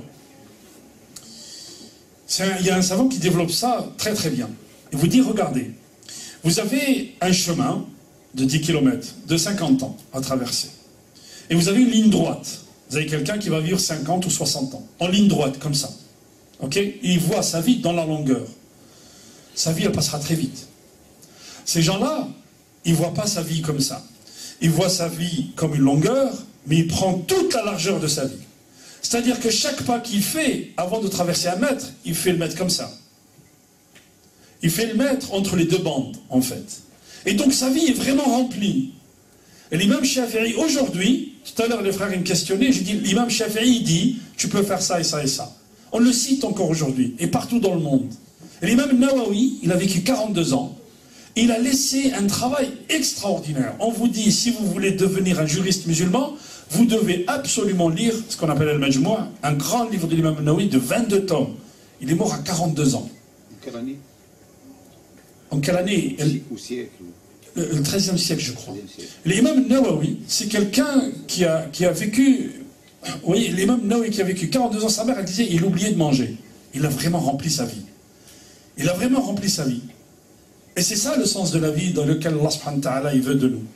Il y a un savant qui développe ça très très bien. Il vous dit, regardez, vous avez un chemin de 10 km, de 50 ans à traverser. Et vous avez une ligne droite. Vous avez quelqu'un qui va vivre 50 ou 60 ans, en ligne droite, comme ça. Ok? Et il voit sa vie dans la longueur. Sa vie, elle passera très vite. Ces gens-là, ils ne voient pas sa vie comme ça. Ils voient sa vie comme une longueur, mais il prend toute la largeur de sa vie. C'est-à-dire que chaque pas qu'il fait, avant de traverser 1 mètre, il fait le mètre comme ça. Il fait le mètre entre les 2 bandes, en fait. Et donc sa vie est vraiment remplie. Et l'imam Shafi'i, aujourd'hui, tout à l'heure les frères me questionnaient, j'ai dit, l'imam Shafi'i dit, tu peux faire ça et ça et ça. On le cite encore aujourd'hui, et partout dans le monde. Et l'imam Nawawi, il a vécu 42 ans, il a laissé un travail extraordinaire. On vous dit, si vous voulez devenir un juriste musulman, vous devez absolument lire ce qu'on appelle Al-Majmou', un grand livre de l'imam Nawawi de 22 tomes. Il est mort à 42 ans. En quelle année? En quelle année? Au siècle. Le 13e siècle, je crois. L'imam Nawawi, c'est quelqu'un qui a vécu... Oui, l'imam Nawawi qui a vécu 42 ans, sa mère, elle disait, il oubliait de manger. Il a vraiment rempli sa vie. Il a vraiment rempli sa vie. Et c'est ça le sens de la vie dans lequel Allah subhanahu wa ta'ala il veut de nous.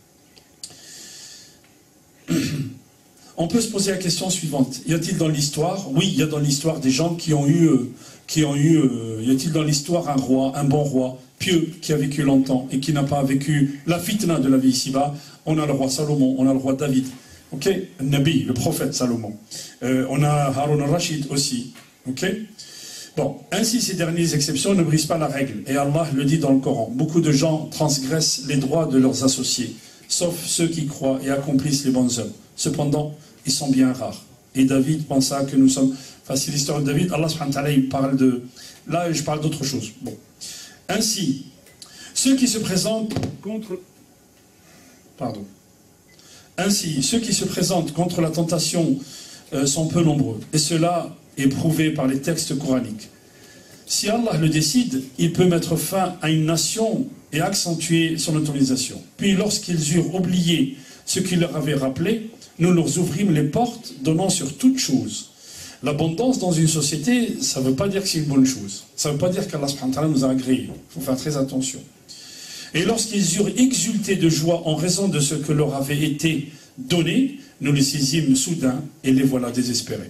On peut se poser la question suivante. Y a-t-il dans l'histoire? Oui, il y a dans l'histoire des gens qui ont eu... y a-t-il dans l'histoire un bon roi, pieux, qui a vécu longtemps et qui n'a pas vécu la fitna de la vie ici-bas? On a le roi Salomon, on a le roi David. Ok? Nabi, le prophète Salomon. On a Harun al-Rashid aussi. Ok? Bon, ainsi ces dernières exceptions ne brisent pas la règle. Et Allah le dit dans le Coran. Beaucoup de gens transgressent les droits de leurs associés, sauf ceux qui croient et accomplissent les bonnes œuvres. Cependant, ils sont bien rares. Et David pensa que nous sommes... Enfin, c'est l'histoire de David. Allah subhanahu wa ta'ala, il parle de... Là, je parle d'autre chose. Bon. Ainsi, ceux qui se présentent contre... Pardon. Ainsi, ceux qui se présentent contre la tentation sont peu nombreux. Et cela est prouvé par les textes coraniques. Si Allah le décide, il peut mettre fin à une nation et accentuer son autorisation. Puis lorsqu'ils eurent oublié ce qu'il leur avait rappelé, nous leur ouvrîmes les portes, donnant sur toute chose. L'abondance dans une société, ça ne veut pas dire que c'est une bonne chose. Ça ne veut pas dire qu'Allah subhanahu wa ta'ala nous a agréé. Il faut faire très attention. Et lorsqu'ils eurent exulté de joie en raison de ce que leur avait été donné, nous les saisîmes soudain et les voilà désespérés.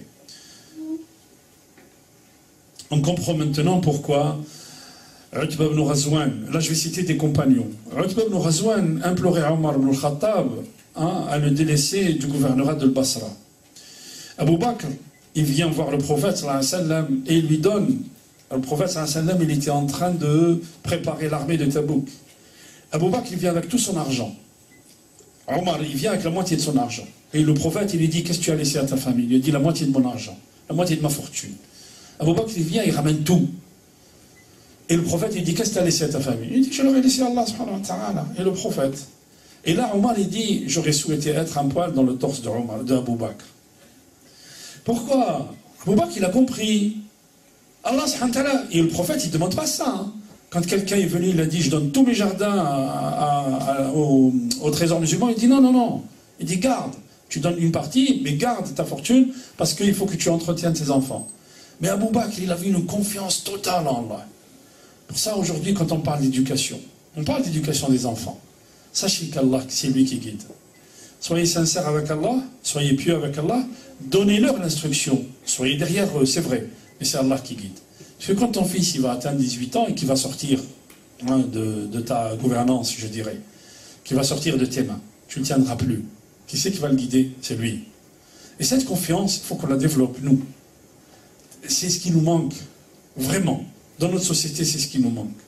On comprend maintenant pourquoi Utba ibn Ghazwan, là je vais citer des compagnons. Utba ibn Ghazwan implorait Omar ibn al-Khattab, à le délaisser du gouvernorat de Basra. Abu Bakr, il vient voir le prophète sallallahu alayhi wa sallam, et il lui donne. Le prophète sallallahu alayhi wa sallam, il était en train de préparer l'armée de Tabouk. Abu Bakr, il vient avec tout son argent. Omar, il vient avec la moitié de son argent. Et le prophète, il lui dit, qu'est-ce que tu as laissé à ta famille? Il lui dit, la moitié de mon argent, la moitié de ma fortune. Abu Bakr, il vient, il ramène tout. Et le prophète, il dit, qu'est-ce que tu as laissé à ta famille? Il dit, je leur ai laissé à Allah subhanahu wa ta'ala. Et le prophète. Et là, Omar, il dit, j'aurais souhaité être un poil dans le torse de Abu Bakr. Pourquoi? Abu Bakr, il a compris. Allah subhanahu wa ta'ala. Et le prophète, il ne demande pas ça. Hein. Quand quelqu'un est venu, il a dit, je donne tous mes jardins au trésor musulman, il dit, non, non, non. Il dit, garde. Tu donnes une partie, mais garde ta fortune, parce qu'il faut que tu entretiennes tes enfants. Mais Abu Bakr, il avait une confiance totale en Allah. Pour ça, aujourd'hui, quand on parle d'éducation, on parle d'éducation des enfants. Sachez qu'Allah, c'est lui qui guide. Soyez sincères avec Allah, soyez pieux avec Allah, donnez-leur l'instruction. Soyez derrière eux, c'est vrai, mais c'est Allah qui guide. Parce que quand ton fils il va atteindre 18 ans et qu'il va sortir de ta gouvernance, je dirais, qu'il va sortir de tes mains, tu ne le tiendras plus. Qui c'est qui va le guider? C'est lui. Et cette confiance, il faut qu'on la développe, nous. C'est ce qui nous manque, vraiment. Dans notre société, c'est ce qui nous manque.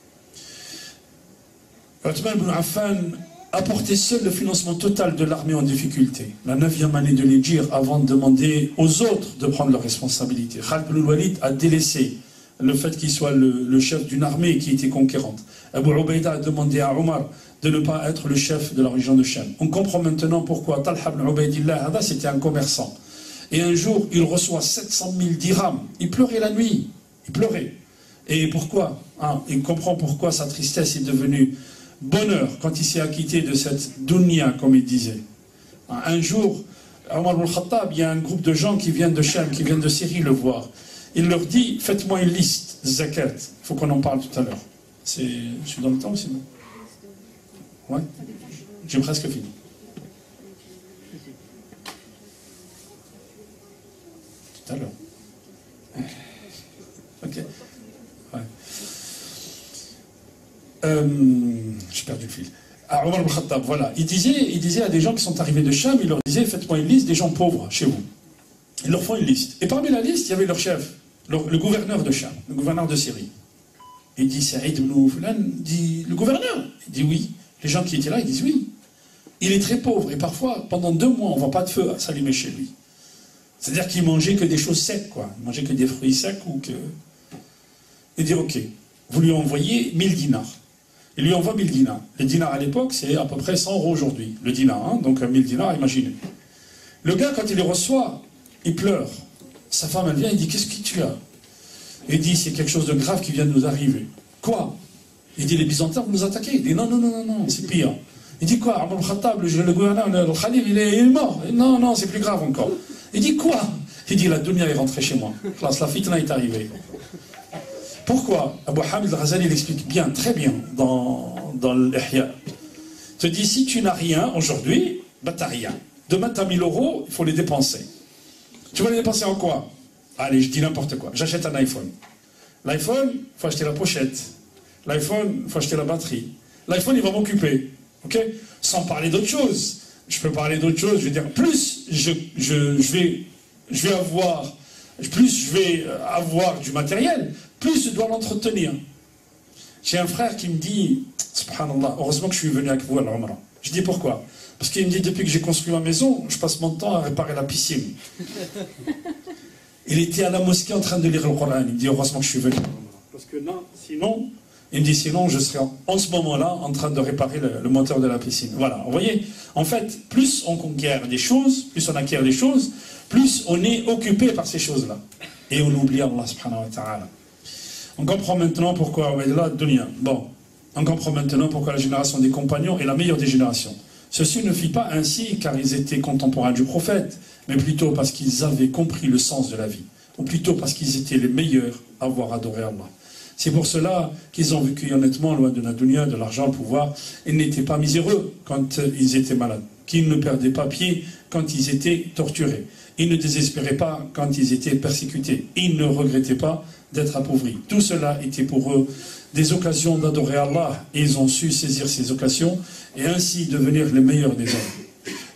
Uthman ibn Affan apportait seul le financement total de l'armée en difficulté. La 9e année de l'Hijr, avant de demander aux autres de prendre leurs responsabilités. Khalid ibn Walid a délaissé le fait qu'il soit le chef d'une armée qui était conquérante. Abu Ubaïda a demandé à Omar de ne pas être le chef de la région de Sham. On comprend maintenant pourquoi Talha ibn Ubaydillah, c'était un commerçant. Et un jour, il reçoit 700 000 dirhams. Il pleurait la nuit. Il pleurait. Et pourquoi? Il comprend pourquoi sa tristesse est devenue bonheur quand il s'est acquitté de cette dunya, comme il disait. Un jour, Omar ibn Khattab, il y a un groupe de gens qui viennent de Sham, qui viennent de Syrie le voir. Il leur dit, faites-moi une liste de zakat. Il faut qu'on en parle tout à l'heure. Je suis dans le temps aussi, non? Ouais. J'ai presque fini. Tout à l'heure. Ok. Ouais. J'ai perdu le fil. Ah, Omar ibn Khattab, voilà. Il disait à des gens qui sont arrivés de Cham, il leur disait, faites-moi une liste des gens pauvres chez vous. Ils leur font une liste. Et parmi la liste, il y avait leur chef, le gouverneur de Cham, le gouverneur de Syrie. Il dit, Saïd ibn Fulan, dit, le gouverneur? Il dit oui. Les gens qui étaient là, ils disent oui. Il est très pauvre et parfois, pendant 2 mois, on ne voit pas de feu à s'allumer chez lui. C'est-à-dire qu'il mangeait que des choses secs, quoi. Il mangeait que des fruits secs ou que... Il dit, ok, vous lui envoyez 1000 dinars. Il lui envoie 1000 dinars. Le dinar à l'époque, c'est à peu près 100 € aujourd'hui. Le dinar, hein, donc 1000 dinars, imaginez. Le gars, quand il les reçoit, il pleure. Sa femme, elle vient, il dit, qu'est-ce que tu as? Il dit, c'est quelque chose de grave qui vient de nous arriver. Quoi? Il dit, les Byzantins vont nous attaquer. Il dit, non, non, non, non, non, c'est pire. Il dit, quoi? Omar ibn Khattab, le gouverneur, le Khalif, il est mort. Non, non, c'est plus grave encore. Il dit, quoi? Il dit, la dunya est rentrée chez moi. La fitna est arrivée. Pourquoi? Abu Hamid al-Ghazali l'explique bien, très bien, dans l'Ihya. Il te dit, si tu n'as rien aujourd'hui, bah t'as rien. Demain, tu as 1000 €, il faut les dépenser. Tu vas les dépenser en quoi? Allez, je dis n'importe quoi. J'achète un iPhone. L'iPhone, il faut acheter la pochette. L'iPhone, il faut acheter la batterie. L'iPhone, il va m'occuper. Ok? Sans parler d'autre chose. Je peux parler d'autre chose. Je veux dire, plus je vais avoir du matériel, plus je dois l'entretenir. J'ai un frère qui me dit, subhanallah, heureusement que je suis venu avec vous à l'Umrah. Je dis pourquoi? Parce qu'il me dit, depuis que j'ai construit ma maison, je passe mon temps à réparer la piscine. Il était à la mosquée en train de lire le Coran. Il me dit, heureusement que je suis venu. Parce que non, sinon, il me dit, sinon, je serais en ce moment-là en train de réparer le moteur de la piscine. Voilà, vous voyez, en fait, plus on conquiert des choses, plus on acquiert des choses, plus on est occupé par ces choses-là. Et on oublie Allah subhanahu wa ta'ala. On comprend maintenant pourquoi, bon, on comprend maintenant pourquoi la génération des compagnons est la meilleure des générations. Ceci ne fit pas ainsi car ils étaient contemporains du prophète, mais plutôt parce qu'ils avaient compris le sens de la vie, ou plutôt parce qu'ils étaient les meilleurs à avoir adoré Allah. C'est pour cela qu'ils ont vécu honnêtement loin de la dunya, de l'argent, le pouvoir, et n'étaient pas miséreux quand ils étaient malades, qu'ils ne perdaient pas pied quand ils étaient torturés, ils ne désespéraient pas quand ils étaient persécutés, ils ne regrettaient pas d'être appauvris. Tout cela était pour eux des occasions d'adorer Allah, et ils ont su saisir ces occasions et ainsi devenir les meilleurs des hommes.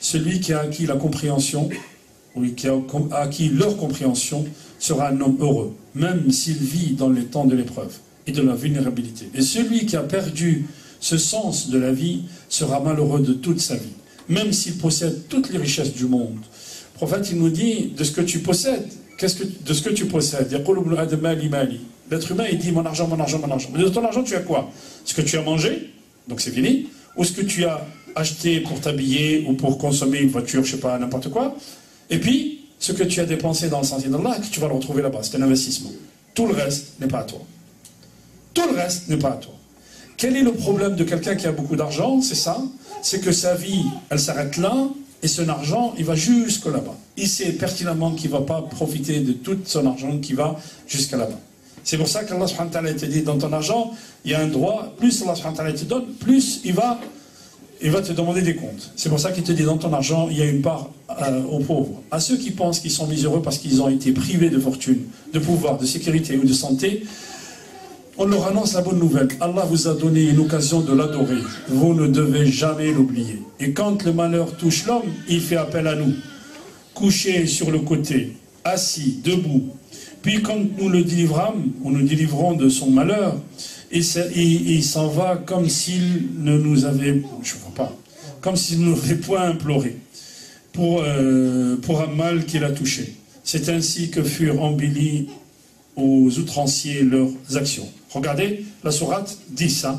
celui qui a acquis la compréhension, ou qui a acquis leur compréhension, sera un homme heureux, même s'il vit dans les temps de l'épreuve et de la vulnérabilité. Et celui qui a perdu ce sens de la vie sera malheureux de toute sa vie, même s'il possède toutes les richesses du monde. Le prophète, il nous dit, de ce que tu possèdes, de ce que tu possèdes, l'être humain, il dit mon argent, mon argent, mon argent. Mais de ton argent, tu as quoi? Ce que tu as mangé, donc c'est fini, ou ce que tu as acheté pour t'habiller ou pour consommer une voiture, je sais pas, n'importe quoi. Et puis, ce que tu as dépensé dans le sentier d'Allah, que tu vas le retrouver là-bas, c'est un investissement. Tout le reste n'est pas à toi. Tout le reste n'est pas à toi. Quel est le problème de quelqu'un qui a beaucoup d'argent? C'est ça, c'est que sa vie, elle s'arrête là, et son argent, il va jusque là-bas. Il sait pertinemment qu'il ne va pas profiter de tout son argent qui va jusqu'à là-bas. C'est pour ça qu'Allah subhanahu wa ta'ala te dit, dans ton argent, il y a un droit, plus Allah subhanahu wa ta'ala te donne, plus il va te demander des comptes. C'est pour ça qu'il te dit, dans ton argent, il y a une part aux pauvres. À ceux qui pensent qu'ils sont miséreux parce qu'ils ont été privés de fortune, de pouvoir, de sécurité ou de santé, on leur annonce la bonne nouvelle. Allah vous a donné une occasion de l'adorer. Vous ne devez jamais l'oublier. Et quand le malheur touche l'homme, il fait appel à nous. Couché sur le côté, assis, debout. Puis quand nous le délivrons, ou nous délivrons de son malheur, il s'en va comme s'il ne nous avait, je ne vois pas, comme s'il ne nous avait point imploré pour un mal qu'il a touché. C'est ainsi que furent embellis aux outranciers leurs actions. Regardez la sourate 10. Hein.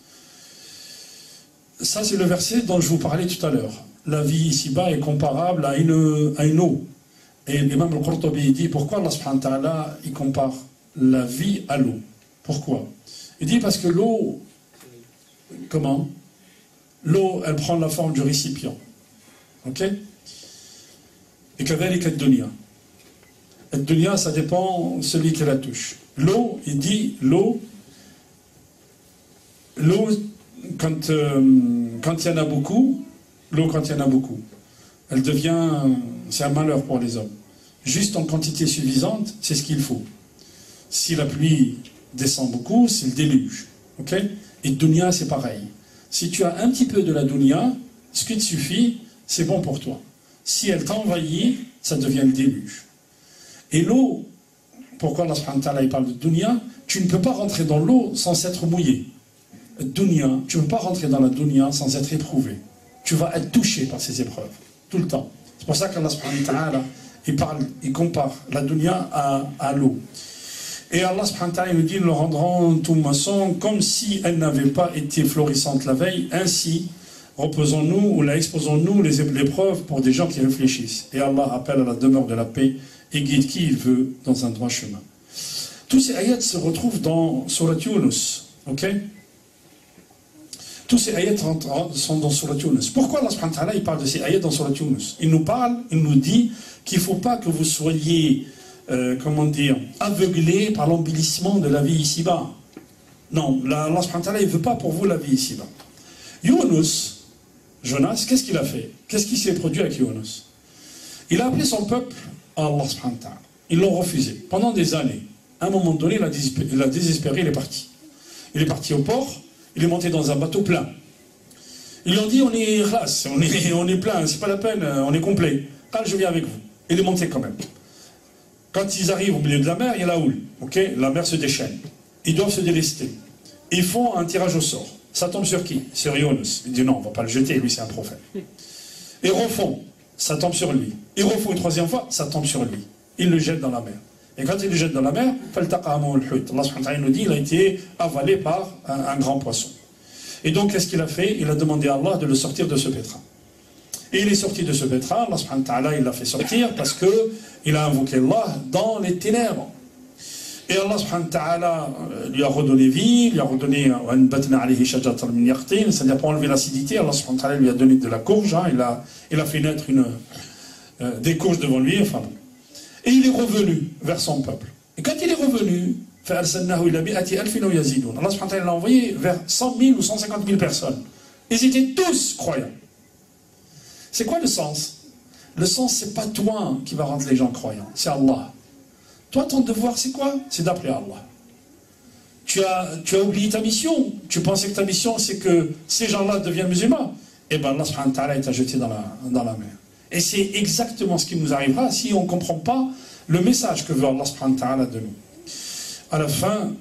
Ça, c'est le verset dont je vous parlais tout à l'heure. La vie ici-bas est comparable à une eau. Et l'imam al-Qurtubi dit pourquoi Allah subhanahu wa ta'ala il compare la vie à l'eau. Pourquoi? Il dit parce que l'eau, comment? L'eau, elle prend la forme du récipient. Ok? Et qu'avec les dunya. La dunya, ça dépend de celui qui la touche. L'eau, il dit, l'eau, quand il y en a beaucoup, elle devient, c'est un malheur pour les hommes. Juste en quantité suffisante, c'est ce qu'il faut. Si la pluie descend beaucoup, c'est le déluge. Ok? Et dunya, c'est pareil. Si tu as un petit peu de la dunya, ce qui te suffit, c'est bon pour toi. Si elle t'envahit, ça devient le déluge. Et l'eau, pourquoi Allah subhanahu wa ta'ala il parle de dunya? Tu ne peux pas rentrer dans l'eau sans être mouillé. Dunya, tu ne peux pas rentrer dans la dunya sans être éprouvé. Tu vas être touché par ces épreuves, tout le temps. C'est pour ça qu'Allah subhanahu wa ta'ala il compare la dunya à l'eau. Et Allah subhanahu wa ta'ala nous dit, nous le rendrons tout moisson comme si elle n'avait pas été florissante la veille. Ainsi, reposons-nous ou la exposons-nous les épreuves pour des gens qui réfléchissent. Et Allah appelle à la demeure de la paix et guide qui il veut dans un droit chemin. Tous ces ayats se retrouvent dans Surat Yunus. Ok? Tous ces ayats sont dans Surat Yunus. Pourquoi Allah subhanahu wa ta'ala il parle de ces ayats dans Surat Yunus? Il nous parle, il nous dit qu'il ne faut pas que vous soyez, aveuglés par l'embellissement de la vie ici-bas. Non, Allah subhanahu wa ta'ala il ne veut pas pour vous la vie ici-bas. Yunus, Jonas, qu'est-ce qu'il a fait? Qu'est-ce qui s'est produit avec Yunus? Il a appelé son peuple à Allah subhanahu wa ta'ala. Ils l'ont refusé pendant des années. À un moment donné, il a désespéré, il est parti. Il est parti au port, il est monté dans un bateau plein. Ils lui ont dit, on est plein, c'est pas la peine, on est complet. Quand je viens avec vous. Il est monté quand même. Quand ils arrivent au milieu de la mer, il y a la houle. Okay? La mer se déchaîne. Ils doivent se délester. Ils font un tirage au sort. Ça tombe sur qui? Sur Yunus. Il dit non, on ne va pas le jeter, lui c'est un prophète. Ils refont, ça tombe sur lui. Ils refont une troisième fois, ça tombe sur lui. Ils le jettent dans la mer. Et quand ils le jettent dans la mer, Allah nous dit il a été avalé par un grand poisson. Et donc qu'est-ce qu'il a fait? Il a demandé à Allah de le sortir de ce pétrin. Et il est sorti de ce pétrin, Allah subhanahu wa ta'ala il l'a fait sortir parce qu'il a invoqué Allah dans les ténèbres. Et Allah subhanahu wa ta'ala lui a redonné vie, lui a redonné c'est-à-dire pour enlever l'acidité, Allah subhanahu wa ta'ala lui a donné de la courge, hein, il a fait naître des courges devant lui, enfin bon. Et il est revenu vers son peuple. Et quand il est revenu, Allah subhanahu wa ta'ala l'a envoyé vers 100 000 ou 150 000 personnes. Ils étaient tous croyants. C'est quoi le sens? Le sens, c'est pas toi qui va rendre les gens croyants, c'est Allah. Toi, ton devoir, c'est quoi? C'est d'appeler Allah. Tu as oublié ta mission. Tu pensais que ta mission, c'est que ces gens-là deviennent musulmans. et ben Allah subhanahu wa ta'ala est à jeter dans la mer. Et c'est exactement ce qui nous arrivera si on ne comprend pas le message que veut Allah subhanahu wa ta'ala de nous. À la fin,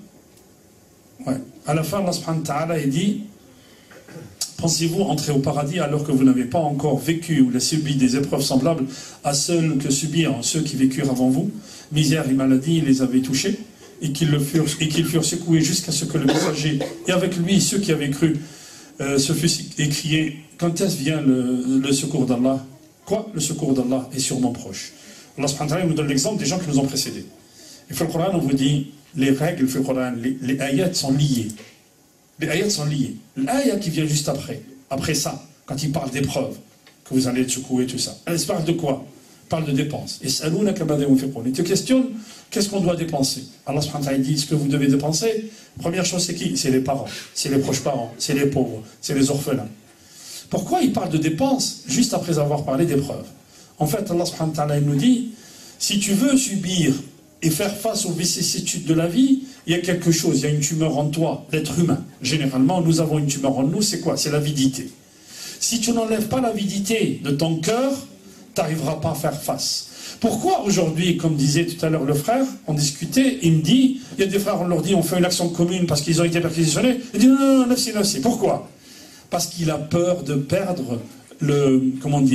Allah subhanahu wa ta'ala dit, pensez-vous entrer au paradis alors que vous n'avez pas encore vécu ou subi des épreuves semblables à celles que subirent ceux qui vécurent avant vous? Misère et maladie les avaient touchés, et qu'ils furent secoués jusqu'à ce que le messager, et avec lui ceux qui avaient cru, se fussent écriés, quand est-ce vient le secours d'Allah? Quoi? Le secours d'Allah est sûrement proche. Allah subhanahu wa ta'ala nous donne l'exemple des gens qui nous ont précédés. Et dans le Coran, on vous dit, les règles, le Coran, les ayats sont liés. Les ayats sont liés. L'ayat qui vient juste après ça, quand il parle d'épreuves, que vous allez être secoués, tout ça. Elle parle de quoi? Il parle de dépenses. Et il te questionne, qu'est-ce qu'on doit dépenser? Allah subhanahu wa ta'ala dit, ce que vous devez dépenser, première chose c'est qui? C'est les parents, c'est les proches parents, c'est les pauvres, c'est les orphelins. Pourquoi il parle de dépenses juste après avoir parlé d'épreuves? En fait, Allah subhanahu wa ta'ala nous dit, si tu veux subir et faire face aux vicissitudes de la vie, il y a quelque chose, il y a une tumeur en toi, l'être humain. Généralement, nous avons une tumeur en nous, c'est quoi? C'est l'avidité. Si tu n'enlèves pas l'avidité de ton cœur, tu n'arriveras pas à faire face. Pourquoi aujourd'hui, comme disait tout à l'heure le frère, on discutait, il me dit, il y a des frères, on leur dit, on fait une action commune parce qu'ils ont été perquisitionnés. Il dit, non, nafsi. Pourquoi? Parce qu'il a peur de perdre le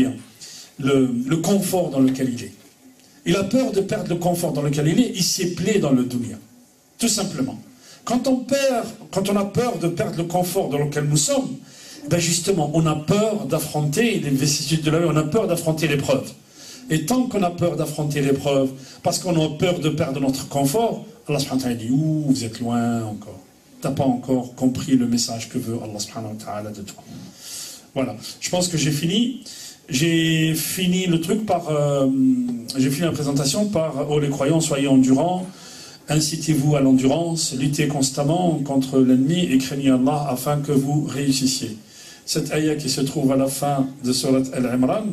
confort dans lequel il est. Il a peur de perdre le confort dans lequel il est, il s'est plaît dans le dunya. Tout simplement. Quand on a peur de perdre le confort dans lequel nous sommes, ben justement, on a peur d'affronter les vicissitudes de la vie, on a peur d'affronter l'épreuve. Et tant qu'on a peur d'affronter l'épreuve, parce qu'on a peur de perdre notre confort, Allah subhanahu wa ta'ala dit, ouh, vous êtes loin encore. Tu n'as pas encore compris le message que veut Allah subhanahu wa ta'ala de toi. Voilà. Je pense que j'ai fini. J'ai fini le truc par... j'ai fini la présentation par « Oh les croyants, soyez endurants, incitez-vous à l'endurance, luttez constamment contre l'ennemi et craignez Allah afin que vous réussissiez. » Cette ayah qui se trouve à la fin de Surat Al-Imran,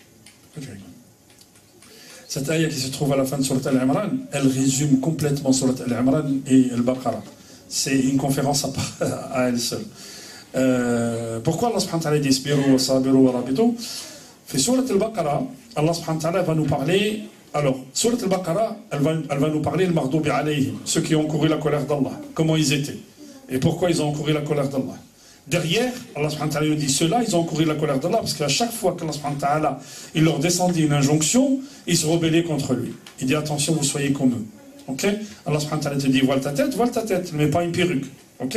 cette ayah qui se trouve à la fin de Surat Al-Imran, elle résume complètement Surat Al-Imran et Al-Baqarah. C'est une conférence à elle seule. Pourquoi Allah subhanahu wa ta'ala dit « Isbiru wa sabiru wa rabitu » Surat Al-Baqarah, Allah subhanahu wa ta'ala va nous parler. Alors, Surat Al-Baqarah, elle va nous parler le Mardoubi alayhim, ceux qui ont encouru la colère d'Allah, comment ils étaient et pourquoi ils ont encouru la colère d'Allah. Derrière, Allah subhanahu wa ta'ala nous dit ceux-là, ils ont encouru la colère d'Allah parce qu'à chaque fois qu'Allah subhanahu wa ta'ala il leur descendait une injonction, ils se rebellaient contre lui. Il dit attention, vous soyez comme eux. Ok? Allah subhanahu wa ta'ala te dit voile ta tête, ne mets pas une perruque. Ok?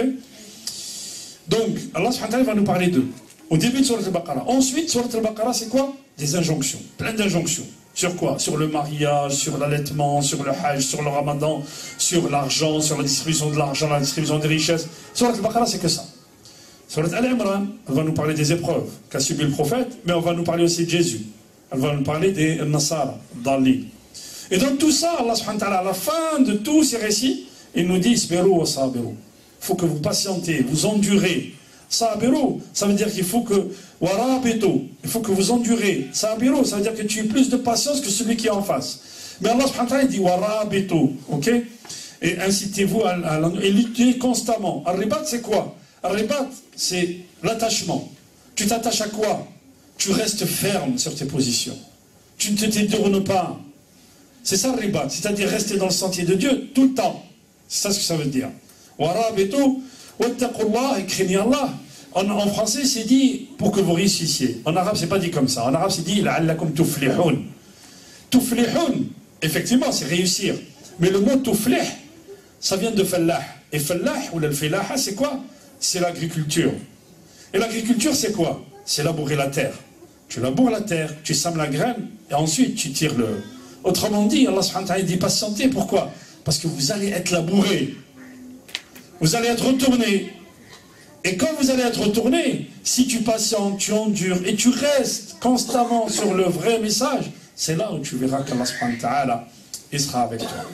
Donc, Allah subhanahu wa ta'ala va nous parler d'eux. Au début de Surat Al-Baqarah. Ensuite, Surat Al-Baqarah, c'est quoi? Des injonctions. Plein d'injonctions. Sur quoi? Sur le mariage, sur l'allaitement, sur le hajj, sur le ramadan, sur l'argent, sur la distribution de l'argent, la distribution des richesses. Surat Al-Baqarah, c'est que ça. Surat Al-Imran, elle va nous parler des épreuves qu'a subi le prophète, mais on va nous parler aussi de Jésus. Elle va nous parler des Nasara, d'Ali. Et dans tout ça, Allah subhanahu wa ta'ala, à la fin de tous ces récits, il nous dit Isbiru wa sabiru. Il faut que vous patientez, vous endurez. Sabiru, ça veut dire qu'il faut que il faut que vous endurez. Sabiru, ça veut dire que tu aies plus de patience que celui qui est en face. Mais Allah subhanahu wa ta'ala dit warabitu, ok? Et incitez-vous et luttez constamment. Al-ribat, c'est quoi? Al-ribat, c'est l'attachement. Tu t'attaches à quoi? Tu restes ferme sur tes positions. Tu ne te détournes pas. C'est ça le ribat, c'est-à-dire rester dans le sentier de Dieu tout le temps. C'est ça ce que ça veut dire. Warabitu, wattaqullah, et craignez Allah. En français, c'est dit pour que vous réussissiez. En arabe, c'est pas dit comme ça. En arabe, c'est dit la'allakum tuflihun. Tuflihun, effectivement, c'est réussir. Mais le mot tuflih, ça vient de fallah. Et fallah, ou l'al-filaha, c'est quoi? C'est l'agriculture. Et l'agriculture, c'est quoi? C'est labourer la terre. Tu laboures la terre, tu sèmes la graine, et ensuite tu tires le... Autrement dit, Allah subhanahu wa ta'ala dit patientez. Pourquoi? Parce que vous allez être labouré. Vous allez être retourné. Et quand vous allez être retourné, si tu patientes, tu endures et tu restes constamment sur le vrai message, c'est là où tu verras qu'Allah subhanahu wa ta'ala, il sera avec toi.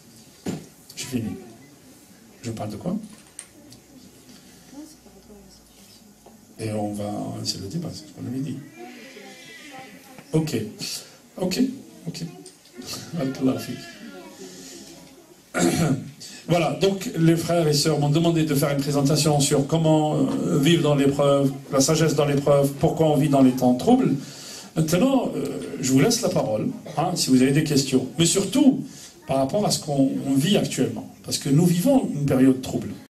Je finis. Je parle de quoi? Et on va... C'est le débat, c'est ce qu'on avait dit. Ok. Voilà, donc les frères et sœurs m'ont demandé de faire une présentation sur comment vivre dans l'épreuve, la sagesse dans l'épreuve, pourquoi on vit dans les temps troubles. Maintenant, je vous laisse la parole, hein, si vous avez des questions. Mais surtout, par rapport à ce qu'on vit actuellement. Parce que nous vivons une période trouble.